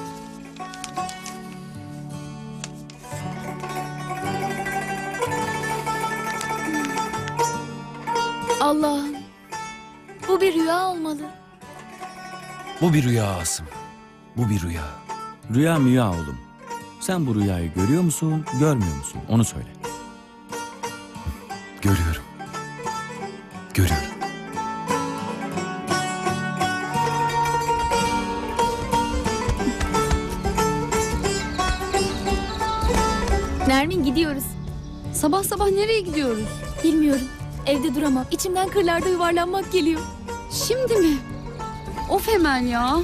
Allah'ım, bu bir rüya olmalı. Bu bir rüya Asım. Bu bir rüya. Rüya müya oğlum. Sen bu rüyayı görüyor musun, görmüyor musun? Onu söyle. Görüyorum. Görüyorum. Nermin, gidiyoruz. Sabah sabah nereye gidiyoruz? Bilmiyorum. Evde duramam. İçimden kırlarda yuvarlanmak geliyor. Şimdi mi? Of hemen ya.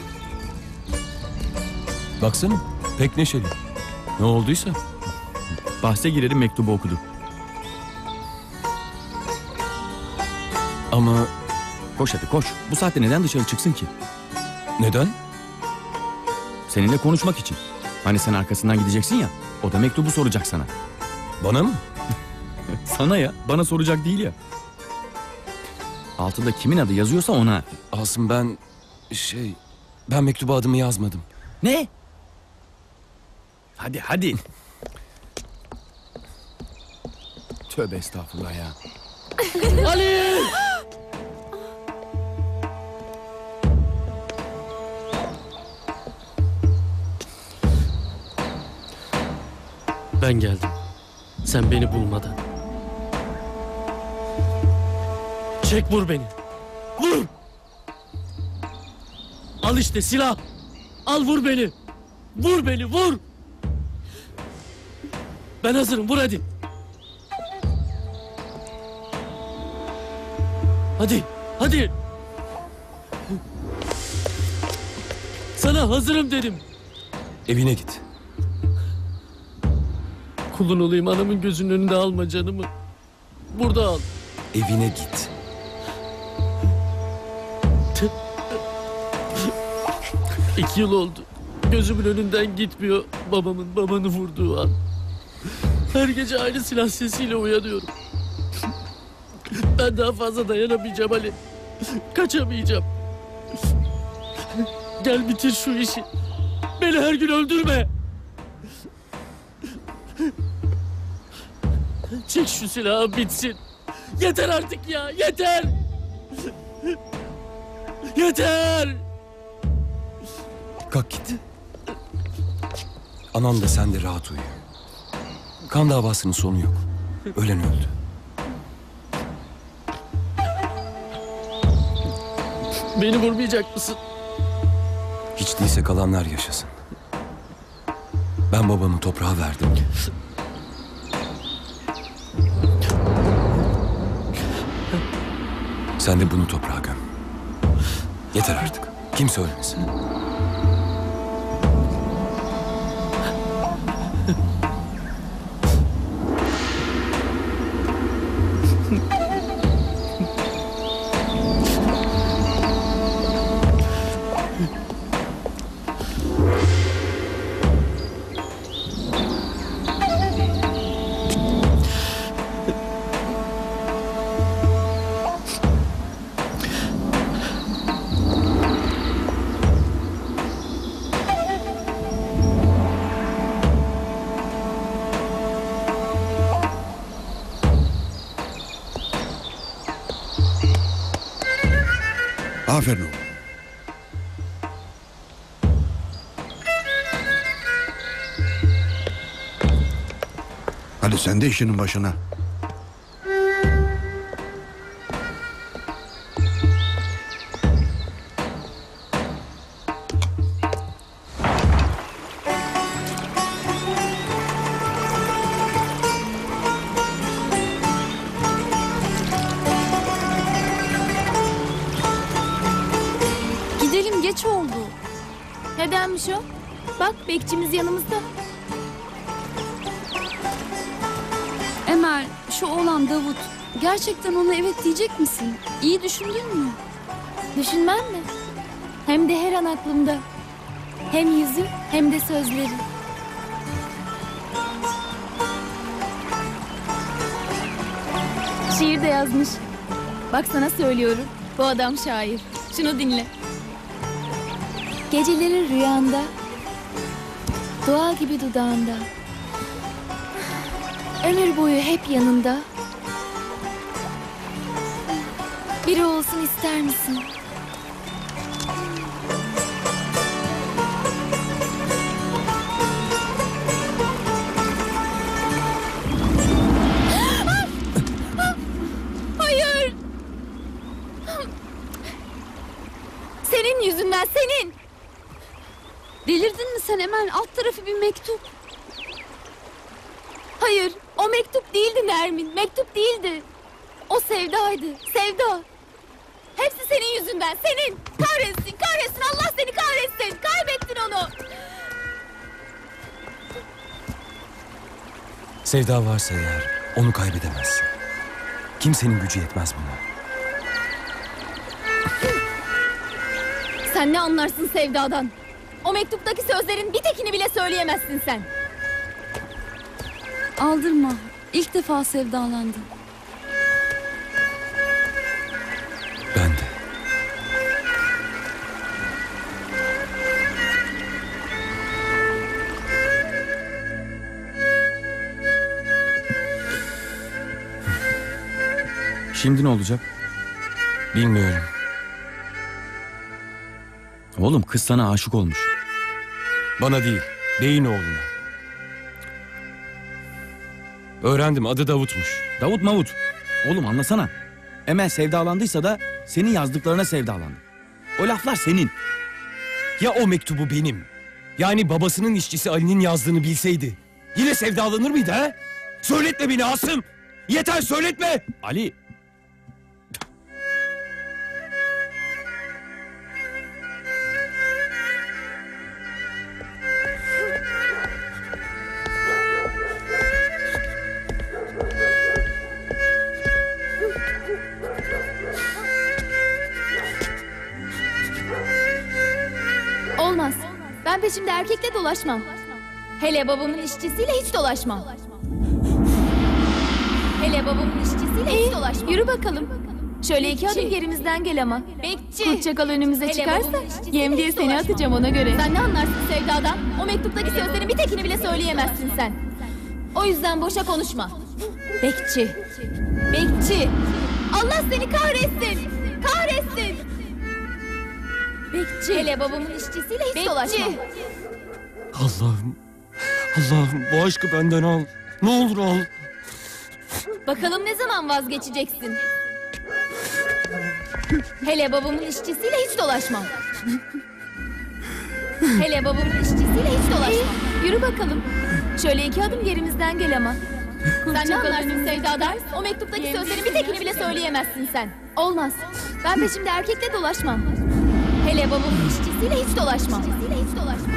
Baksana pek neşeli. Ne olduysa. Bahse girelim, mektubu okudu. Ama Koş hadi koş. Bu saatte neden dışarı çıksın ki? neden? Seninle konuşmak için. Hani sen arkasından gideceksin ya. O da mektubu soracak sana. Bana mı? Sana ya. Bana soracak değil ya. Altında kimin adı yazıyorsa ona. Asım ben şey ben mektuba adımı yazmadım. Ne? Hadi hadi. Tövbe estağfurullah ya. Ali! Ben geldim. Sen beni bulmadan. Çek, vur beni. Vur! Al işte silah. Al, vur beni. Vur beni, vur! Ben hazırım, vur hadi. Hadi, hadi. Sana hazırım dedim. Evine git. Kulun olayım, anamın gözünün önünde alma canımı. Burada al. Evine git. İki yıl oldu. Gözümün önünden gitmiyor babamın babanı vurduğu an. Her gece aynı silah sesiyle uyanıyorum. Ben daha fazla dayanamayacağım Ali. Kaçamayacağım. Gel bitir şu işi. Beni her gün öldürme. Çek şu silahı, bitsin. Yeter artık ya, yeter. Yeter. Kalk git. Anan da sen de rahat uyu. Kan davasının sonu yok. Ölen öldü. Beni vurmayacak mısın? Hiç değilse kalanlar yaşasın. Ben babamı toprağa verdim. Sen de bunu toprağa göm. Yeter artık. Kimse ölmesin. Aferin oğlum. Hadi sen de işinin başına. Gidelim, geç oldu. Nedenmiş o? Bak bekçimiz yanımızda. Emel, şu oğlan Davut. Gerçekten ona evet diyecek misin? İyi düşündün mü? Düşünmem mi? Hem de her an aklımda. Hem yüzü hem de sözleri. Şiir de yazmış. Bak sana söylüyorum. Bu adam şair. Şunu dinle. Geceleri rüyanda, dua gibi dudağında, ömür boyu hep yanında. Biri olsun ister misin? Hayır! Senin yüzünden, senin! Delirdin mi sen Emel? Alt tarafı bir mektup. Hayır, o mektup değildi Nermin, mektup değildi. O sevdaydı, sevda. Hepsi senin yüzünden, senin! Kahretsin, kahretsin, Allah seni kahretsin! Kaybettin onu! Sevda varsa eğer onu kaybedemezsin. Kimsenin gücü yetmez buna. Sen ne anlarsın sevdadan? O mektuptaki sözlerin bir tekini bile söyleyemezsin sen. Aldırma. İlk defa sevdalandım. Ben de. Şimdi ne olacak? Bilmiyorum. Oğlum kız sana aşık olmuş. Bana değil, beyin oğluna. Öğrendim, adı Davut'muş. Davut Mavut. Oğlum anlasana. Emel sevdalandıysa da senin yazdıklarına sevdalandı. O laflar senin. Ya o mektubu benim, yani babasının işçisi Ali'nin yazdığını bilseydi, yine sevdalanır mıydı ha? Söyletme beni Asım! Yeter söyletme! Ali. Olmaz. Ben peşimde erkekle dolaşmam. Hele babamın işçisiyle hiç dolaşmam. Hele babamın işçisiyle hiç dolaşmam. Yürü bakalım. Şöyle iki adım gerimizden gel ama. Bekçi. Kurt çakal önümüze Hele çıkarsa yem diye seni atacağım ona göre. Sen ne anlarsın sevdadan? O mektuptaki sözlerin bir tekini bile söyleyemezsin sen. O yüzden boşa konuşma. Bekçi. Bekçi. Allah seni kahretsin. Kahretsin. Bekçi. Hele babamın işçisiyle hiç Bekçi. dolaşmam. Allah'ım, Allah'ım bu aşkı benden al. Ne olur al. Bakalım ne zaman vazgeçeceksin? Hele babamın işçisiyle hiç dolaşmam. Hele babamın işçisiyle hiç dolaşmam. Yürü bakalım. Şöyle iki adım gerimizden gel ama. Sen ne anlarsın sevdadan? O mektuptaki sözlerin bir tekini bile söyleyemezsin sen. Olmaz. Ben peşimde erkekle dolaşmam. Hele babamın işçisiyle hiç dolaşmam. İşçisiyle hiç dolaşmam.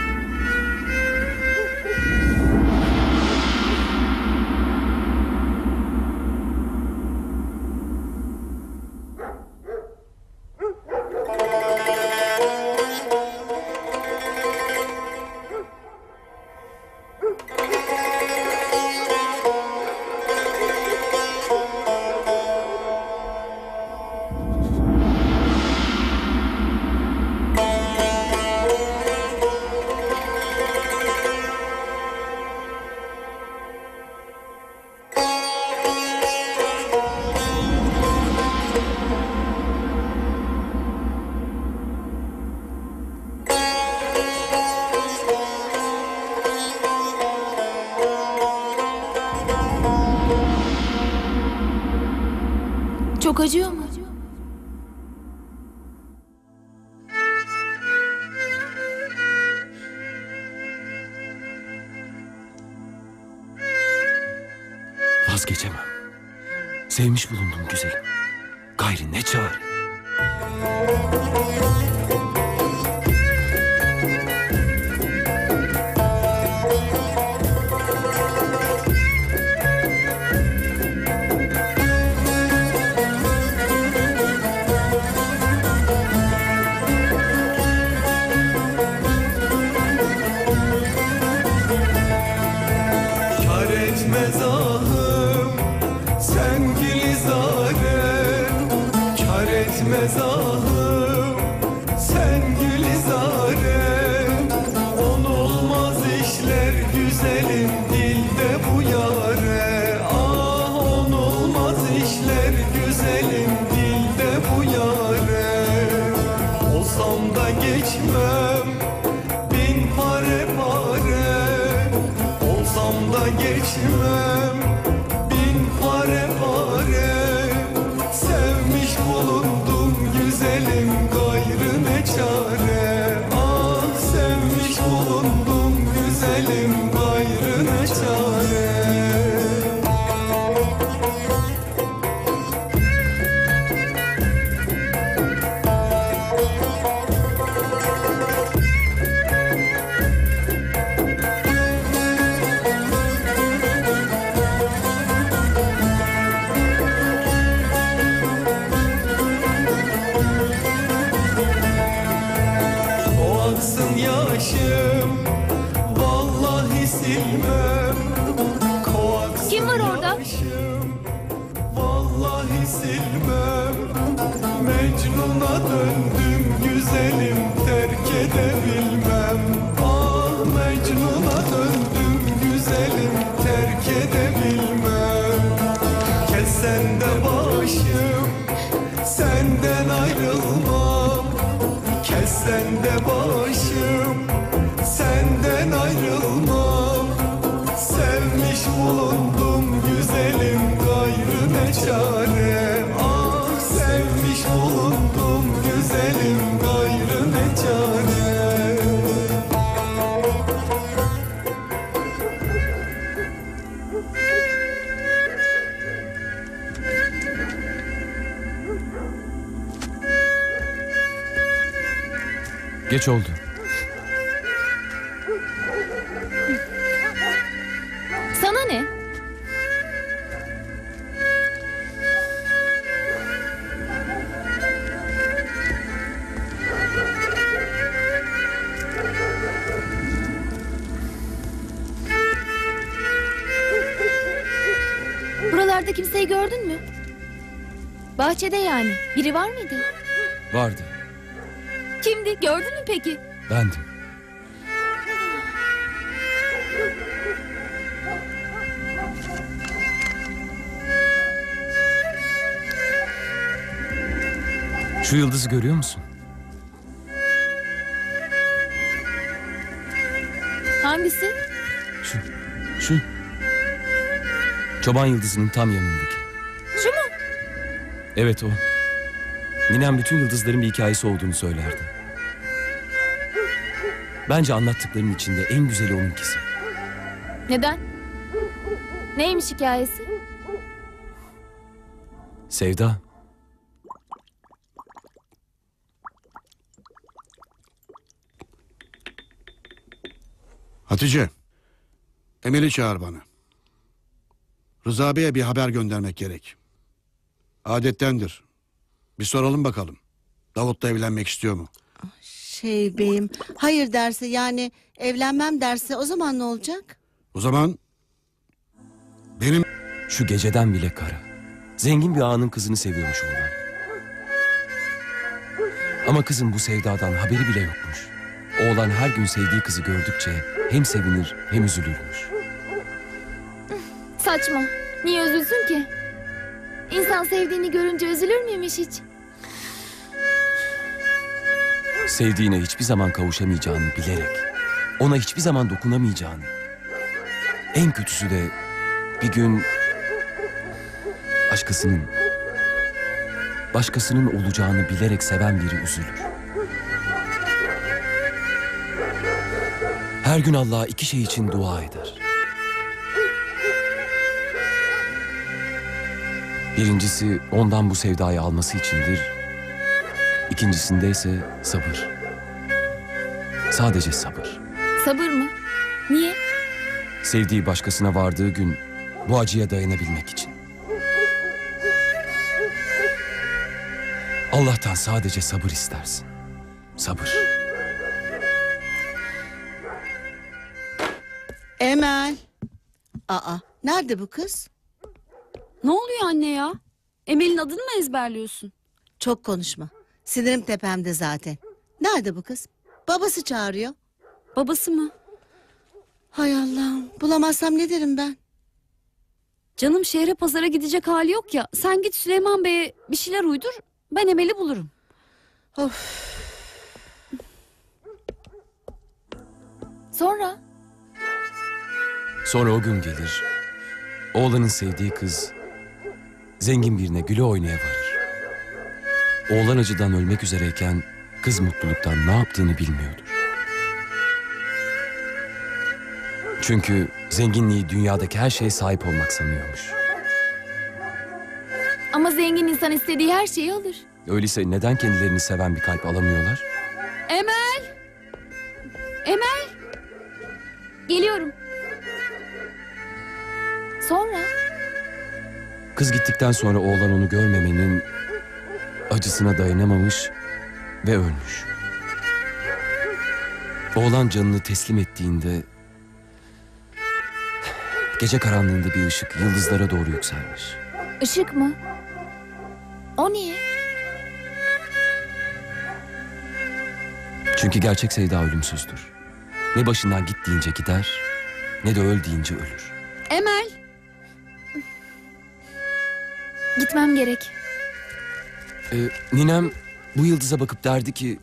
Çok acıyor mu? Vazgeçemem. Sevmiş bulundum güzelim. Gayrı ne çare. geçmez ahım sen Gülizare. Onulmaz işler güzelim dilde bu yare. Ah onulmaz işler güzelim dilde bu yare. Olsam da geçmem bin pare pare. Olsam da geçmem bin pare pare. Sevmiş bulundum güzelim gayrı ne çare. Ah sevmiş bulundum güzelim gayrı ne çare. O aksın yaşım vallahi silmem. O aksın Kim var orada? yaşım, vallahi silmem. Mecnun'a döndüm güzelim terk edebilmem. Ah Mecnun'a döndüm güzelim terk edebilmem. Kesen de başım senden ayrılmam. Kesen de başım senden ayrılmam. Sevmiş bulundum güzelim gayrı ne çare. Ah sevmiş bulundum güzelim gayrı ne çare. Geç oldu. Sana ne? Buralarda kimseyi gördün mü? Bahçede yani. Biri var mıydı? Vardı. Kimdi? Gördün mü peki? Bendim. Şu yıldızı görüyor musun? Hangisi? Şu. Şu. Çoban yıldızının tam yanındaki. Şu mu? Evet o. Ninem bütün yıldızların bir hikayesi olduğunu söylerdi. Bence anlattıklarının içinde en güzeli onunkisi. Neden? Neymiş hikayesi? Sevda. Hatice, Emel'i çağır bana. Rıza Bey'e bir haber göndermek gerek. Adettendir. Bir soralım bakalım. Davut'la evlenmek istiyor mu? Şey beyim, hayır derse yani evlenmem derse o zaman ne olacak? O zaman benim... Şu geceden bile kara. Zengin bir ağanın kızını seviyormuş oğlan. Ama kızın bu sevdadan haberi bile yokmuş. Oğlan her gün sevdiği kızı gördükçe hem sevinir hem üzülürmüş. Saçma. Niye üzülsün ki? İnsan sevdiğini görünce üzülür müymüş hiç? Sevdiğine hiçbir zaman kavuşamayacağını bilerek, ona hiçbir zaman dokunamayacağını, en kötüsü de bir gün başkasının, başkasının olacağını bilerek seven biri üzülür. Her gün Allah'a iki şey için dua eder. Birincisi ondan bu sevdayı alması içindir. İkincisinde ise sabır. Sadece sabır. Sabır mı? Niye? Sevdiği başkasına vardığı gün bu acıya dayanabilmek için. Allah'tan sadece sabır istersin. Sabır. Emel. Aa, nerede bu kız? Ne oluyor anne ya? Emel'in adını mı ezberliyorsun? Çok konuşma. Sinirim tepemde zaten. Nerede bu kız? Babası çağırıyor. Babası mı? Hay Allah'ım. Bulamazsam ne derim ben? Canım şehre pazara gidecek hali yok ya. Sen git Süleyman Bey'e bir şeyler uydur. Ben Emel'i bulurum. Of. Sonra? Sonra o gün gelir. Oğlanın sevdiği kız zengin birine güle oynaya varır. Oğlan acıdan ölmek üzereyken kız mutluluktan ne yaptığını bilmiyordur. Çünkü zenginliği dünyadaki her şeye sahip olmak sanıyormuş. Ama zengin insan istediği her şeyi alır. Öyleyse neden kendilerini seven bir kalp alamıyorlar? Emel! Emel! Geliyorum. Sonra? Kız gittikten sonra oğlan onu görmemenin acısına dayanamamış ve ölmüş. Oğlan canını teslim ettiğinde gece karanlığında bir ışık yıldızlara doğru yükselmiş. Işık mı? O niye? Çünkü gerçek sevda ölümsüzdür. Ne başından git deyince gider, ne de öl deyince ölür. Emel! Gitmem gerek. Ee, ninem bu yıldıza bakıp derdi ki...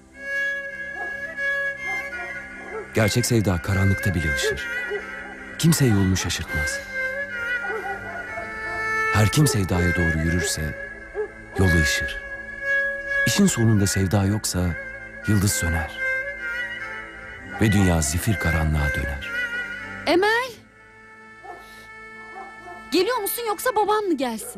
Gerçek sevda karanlıkta bile ışır. Kimse yolunu şaşırtmaz. Her kim sevdaya doğru yürürse yolu ışır. İşin sonunda sevda yoksa yıldız söner. Ve dünya zifir karanlığa döner. Emel! Geliyor musun yoksa baban mı gelsin?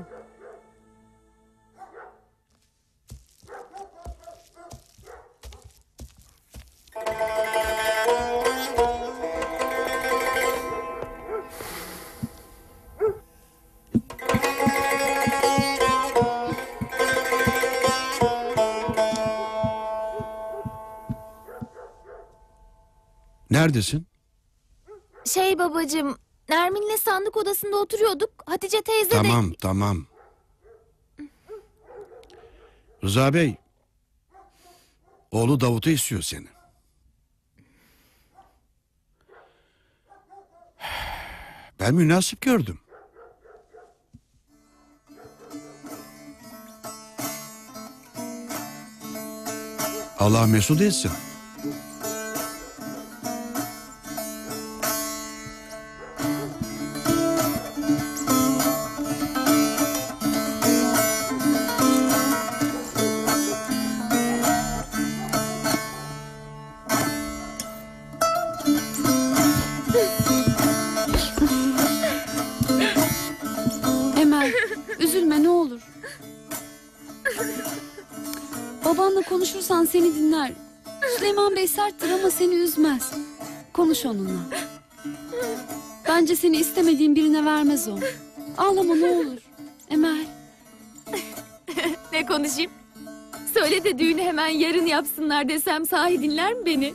Neredesin? Şey babacığım, Nermin'le sandık odasında oturuyorduk. Hatice teyze de... Tamam tamam. Rıza Bey. Oğlu Davut'u istiyor seni. Ben münasip gördüm. Allah mesut etsin. Emel, üzülme ne olur. Babanla konuşursan seni dinler. Süleyman Bey serttir ama seni üzmez. Konuş onunla. Bence seni istemediğin birine vermez o. Ağlama ne olur. Emel. Ne konuşayım? Söyle de düğünü hemen yarın yapsınlar desem sahi dinler mi beni?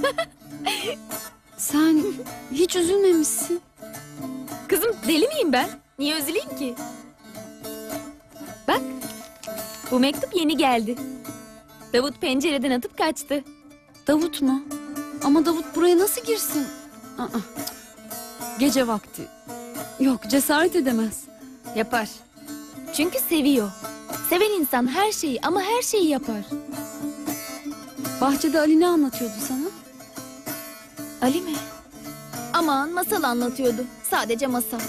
Sen hiç üzülmemişsin. Kızım deli miyim ben? Niye üzüleyim ki? Bak, bu mektup yeni geldi. Davut pencereden atıp kaçtı. Davut mu? Ama Davut buraya nasıl girsin? Aa, gece vakti. Yok cesaret edemez. Yapar. Çünkü seviyor. Seven insan her şeyi ama her şeyi yapar. Bahçede Ali ne anlatıyordu sana? Ali mi? Aman masal anlatıyordu. Sadece masal.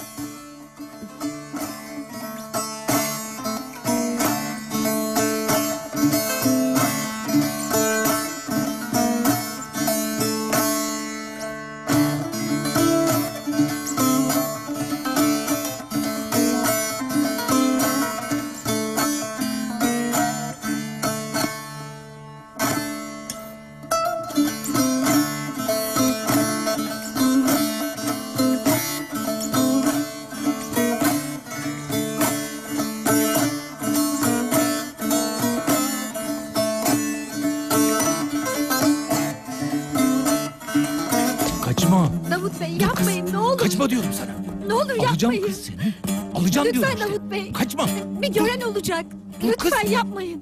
Kaçma. Davut Bey yapmayın ne olur. Kaçma diyorum sana. Ne olur Alacağım yapmayın. kız seni. Alacağım Lütfen diyorum işte. Davut Bey. Kaçma. Bir gören olacak. Lütfen yapmayın.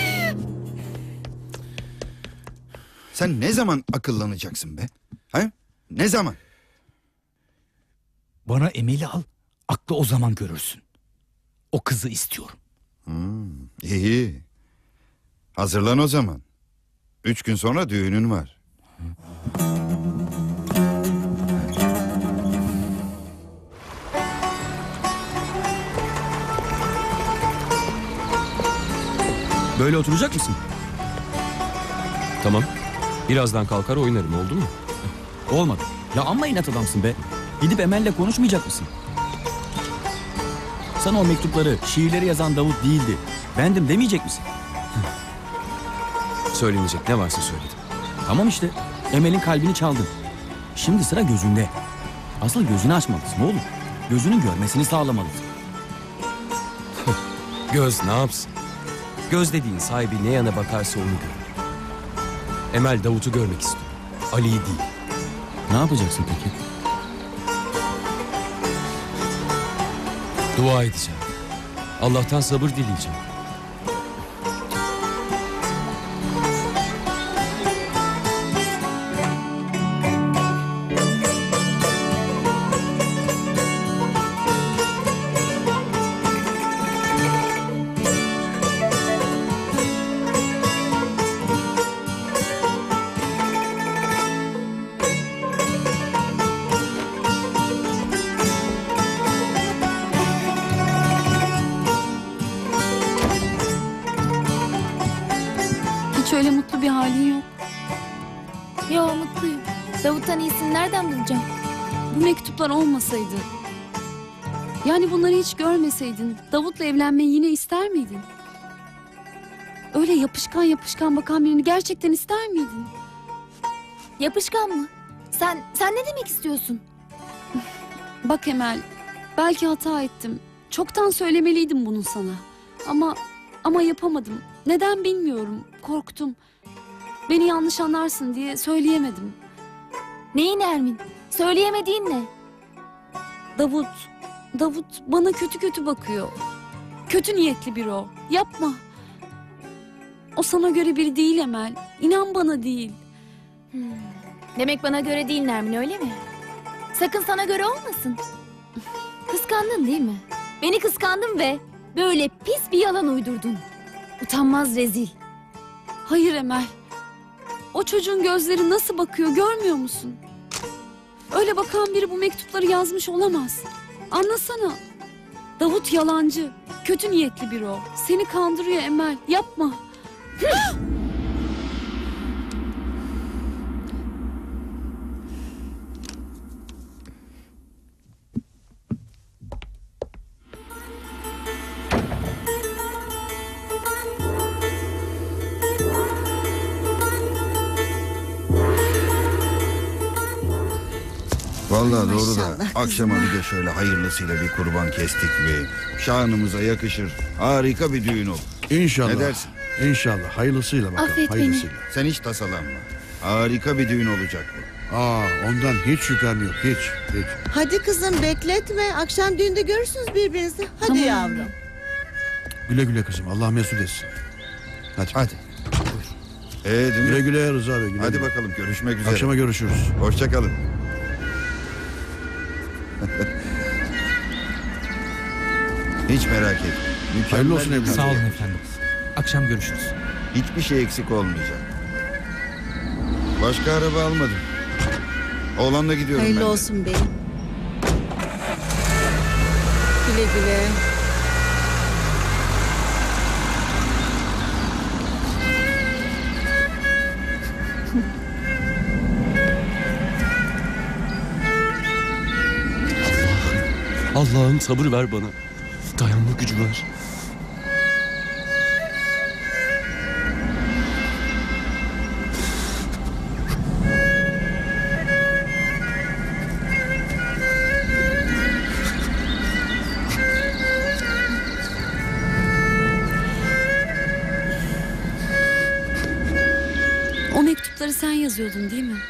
Sen ne zaman akıllanacaksın be? Ha? Ne zaman? Bana Emel'i al. Aklı o zaman görürsün. O kızı istiyorum. Hmm, iyi. Hazırlan o zaman. Üç gün sonra düğünün var. Böyle oturacak mısın? Tamam. Birazdan kalkar oynarım, oldu mu? Olmadı. Ya amma inat adamsın be. Gidip Emel'le konuşmayacak mısın? Sana o mektupları, şiirleri yazan Davut değildi. Bendim demeyecek misin? Söylenecek ne varsa söyledim. Tamam işte. Emel'in kalbini çaldın. Şimdi sıra gözünde. Asıl gözünü açmalısın oğlum. Gözünün görmesini sağlamalısın. Göz ne yapsın? Göz dediğin sahibi ne yana bakarsa onu görür. Emel Davut'u görmek istiyor. Ali'yi değil. Ne yapacaksın peki? Dua edeceğim. Allah'tan sabır dileyeceğim. Hiç öyle mutlu bir halin yok. Yo, mutluyum. Davut'tan iyisini nereden bulacağım? Bu mektuplar olmasaydı. Yani bunları hiç görmeseydin Davut'la evlenmeyi yine ister miydin? Öyle yapışkan yapışkan bakan birini gerçekten ister miydin? Yapışkan mı? Sen, sen ne demek istiyorsun? Bak Emel, belki hata ettim. Çoktan söylemeliydim bunu sana. Ama ama yapamadım. Neden bilmiyorum. Korktum. Beni yanlış anlarsın diye söyleyemedim. Neyin Ermin? Söyleyemediğin ne? Davut, Davut bana kötü kötü bakıyor. Kötü niyetli biri o. Yapma. O sana göre biri değil Emel. İnan bana değil. Hmm. Demek bana göre değil Nermin, öyle mi? Sakın sana göre olmasın. Kıskandın değil mi? Beni kıskandın ve böyle pis bir yalan uydurdun. Utanmaz rezil. Hayır Emel. O çocuğun gözleri nasıl bakıyor görmüyor musun? Öyle bakan biri bu mektupları yazmış olamaz. Anlasana. Davut yalancı. Kötü niyetli biri o. Seni kandırıyor Emel. Yapma. Vallahi doğru da Maşallah akşama kızım. bir de şöyle hayırlısıyla bir kurban kestik mi? Şanımıza yakışır. Harika bir düğün olur. İnşallah. Ne dersin? İnşallah. Hayırlısıyla bakalım. Affet beni. hayırlısıyla. Sen hiç tasalanma. Harika bir düğün olacak bu. Aa, ondan hiç şüphem yok. Hiç. Hiç. Hadi kızım bekletme. Akşam düğünde görürsünüz birbirinizi. Hadi Tamam. yavrum. Güle güle kızım. Allah mesut etsin. Hadi. Hadi. Ee, değil mi? Güle güle Rıza Bey. Güle Hadi güle. bakalım, görüşmek üzere. Akşama görüşürüz. Hoşça kalın. Hiç merak etme. Mükemmel Hayırlı olsun bir evladım. düğün. Sağ olun efendim. Akşam görüşürüz. Hiçbir şey eksik olmayacak. Başka araba almadım. Oğlanla gidiyorum ben Hayırlı de. olsun beyim. Güle güle. Allah'ım sabır ver bana. Dayanma gücü ver. O mektupları sen yazıyordun değil mi?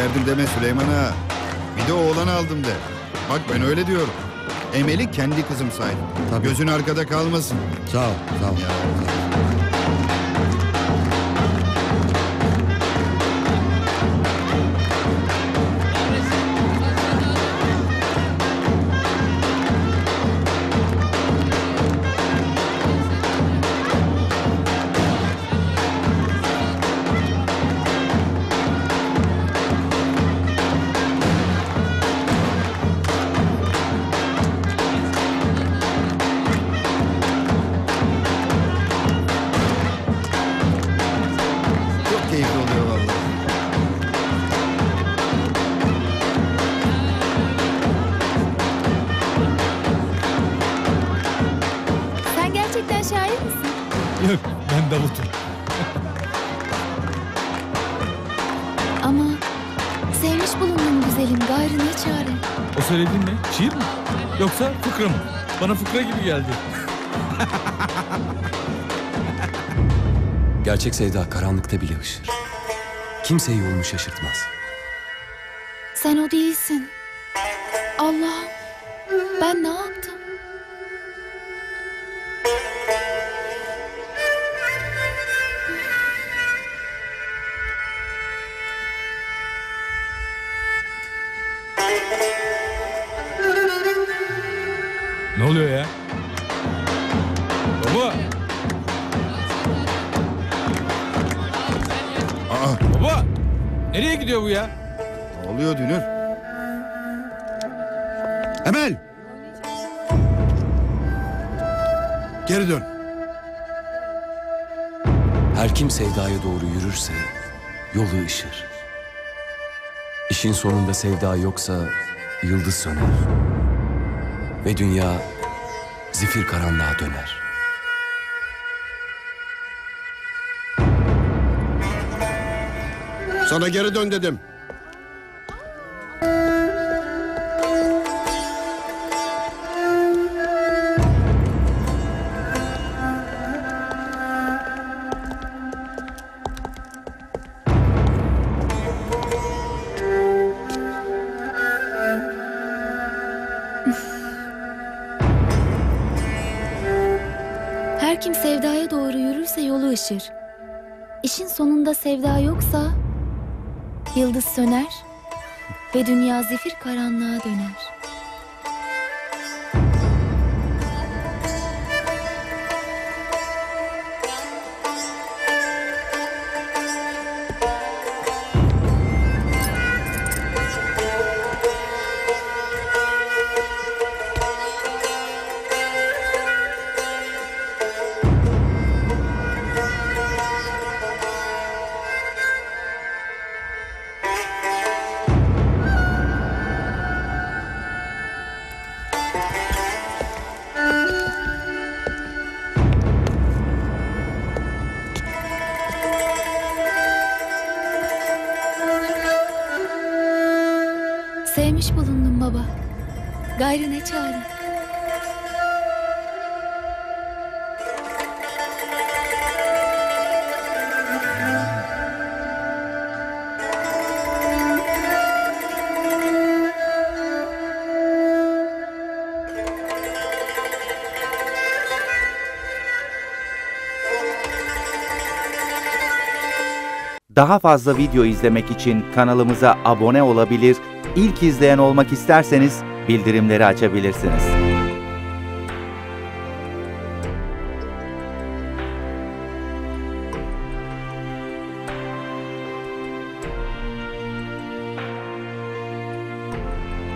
verdim deme Süleyman ağa. Bir de oğlan aldım de. Bak ben öyle diyorum. Emel'i kendi kızım saydım. Tabii. Gözün arkada kalmasın. Sağ ol, sağ ol. Ya. Çok keyifli oluyor vallahi. Sen gerçekten şair misin? Yok ben Davut'um. Ama sevmiş bulundum güzelim, gayrı ne çare. O söylediğin ne? Şiir mi? Yoksa fıkra mı? Bana fıkra gibi geldi. Gerçek sevda karanlıkta bile ışır. Kimseyi yolunu şaşırtmaz. Sen o değilsin. Allah'ım, ben ne yaptım? Ne oluyor ya? Baba! Aa, Baba! Nereye gidiyor bu ya? ne oluyor Dünür? Emel! Geri dön. Her kim sevdaya doğru yürürse yolu ışır. İşin sonunda sevda yoksa yıldız söner. Ve dünya zifir karanlığa döner. Sana geri dön dedim. Her kim sevdaya doğru yürürse yolu ışır. İşin sonunda sevda yoksa yıldız söner ve dünya zifir karanlığa döner. Sevmiş bulundum baba. Gayrı ne çare. Daha fazla video izlemek için kanalımıza abone olabilir, ilk izleyen olmak isterseniz bildirimleri açabilirsiniz.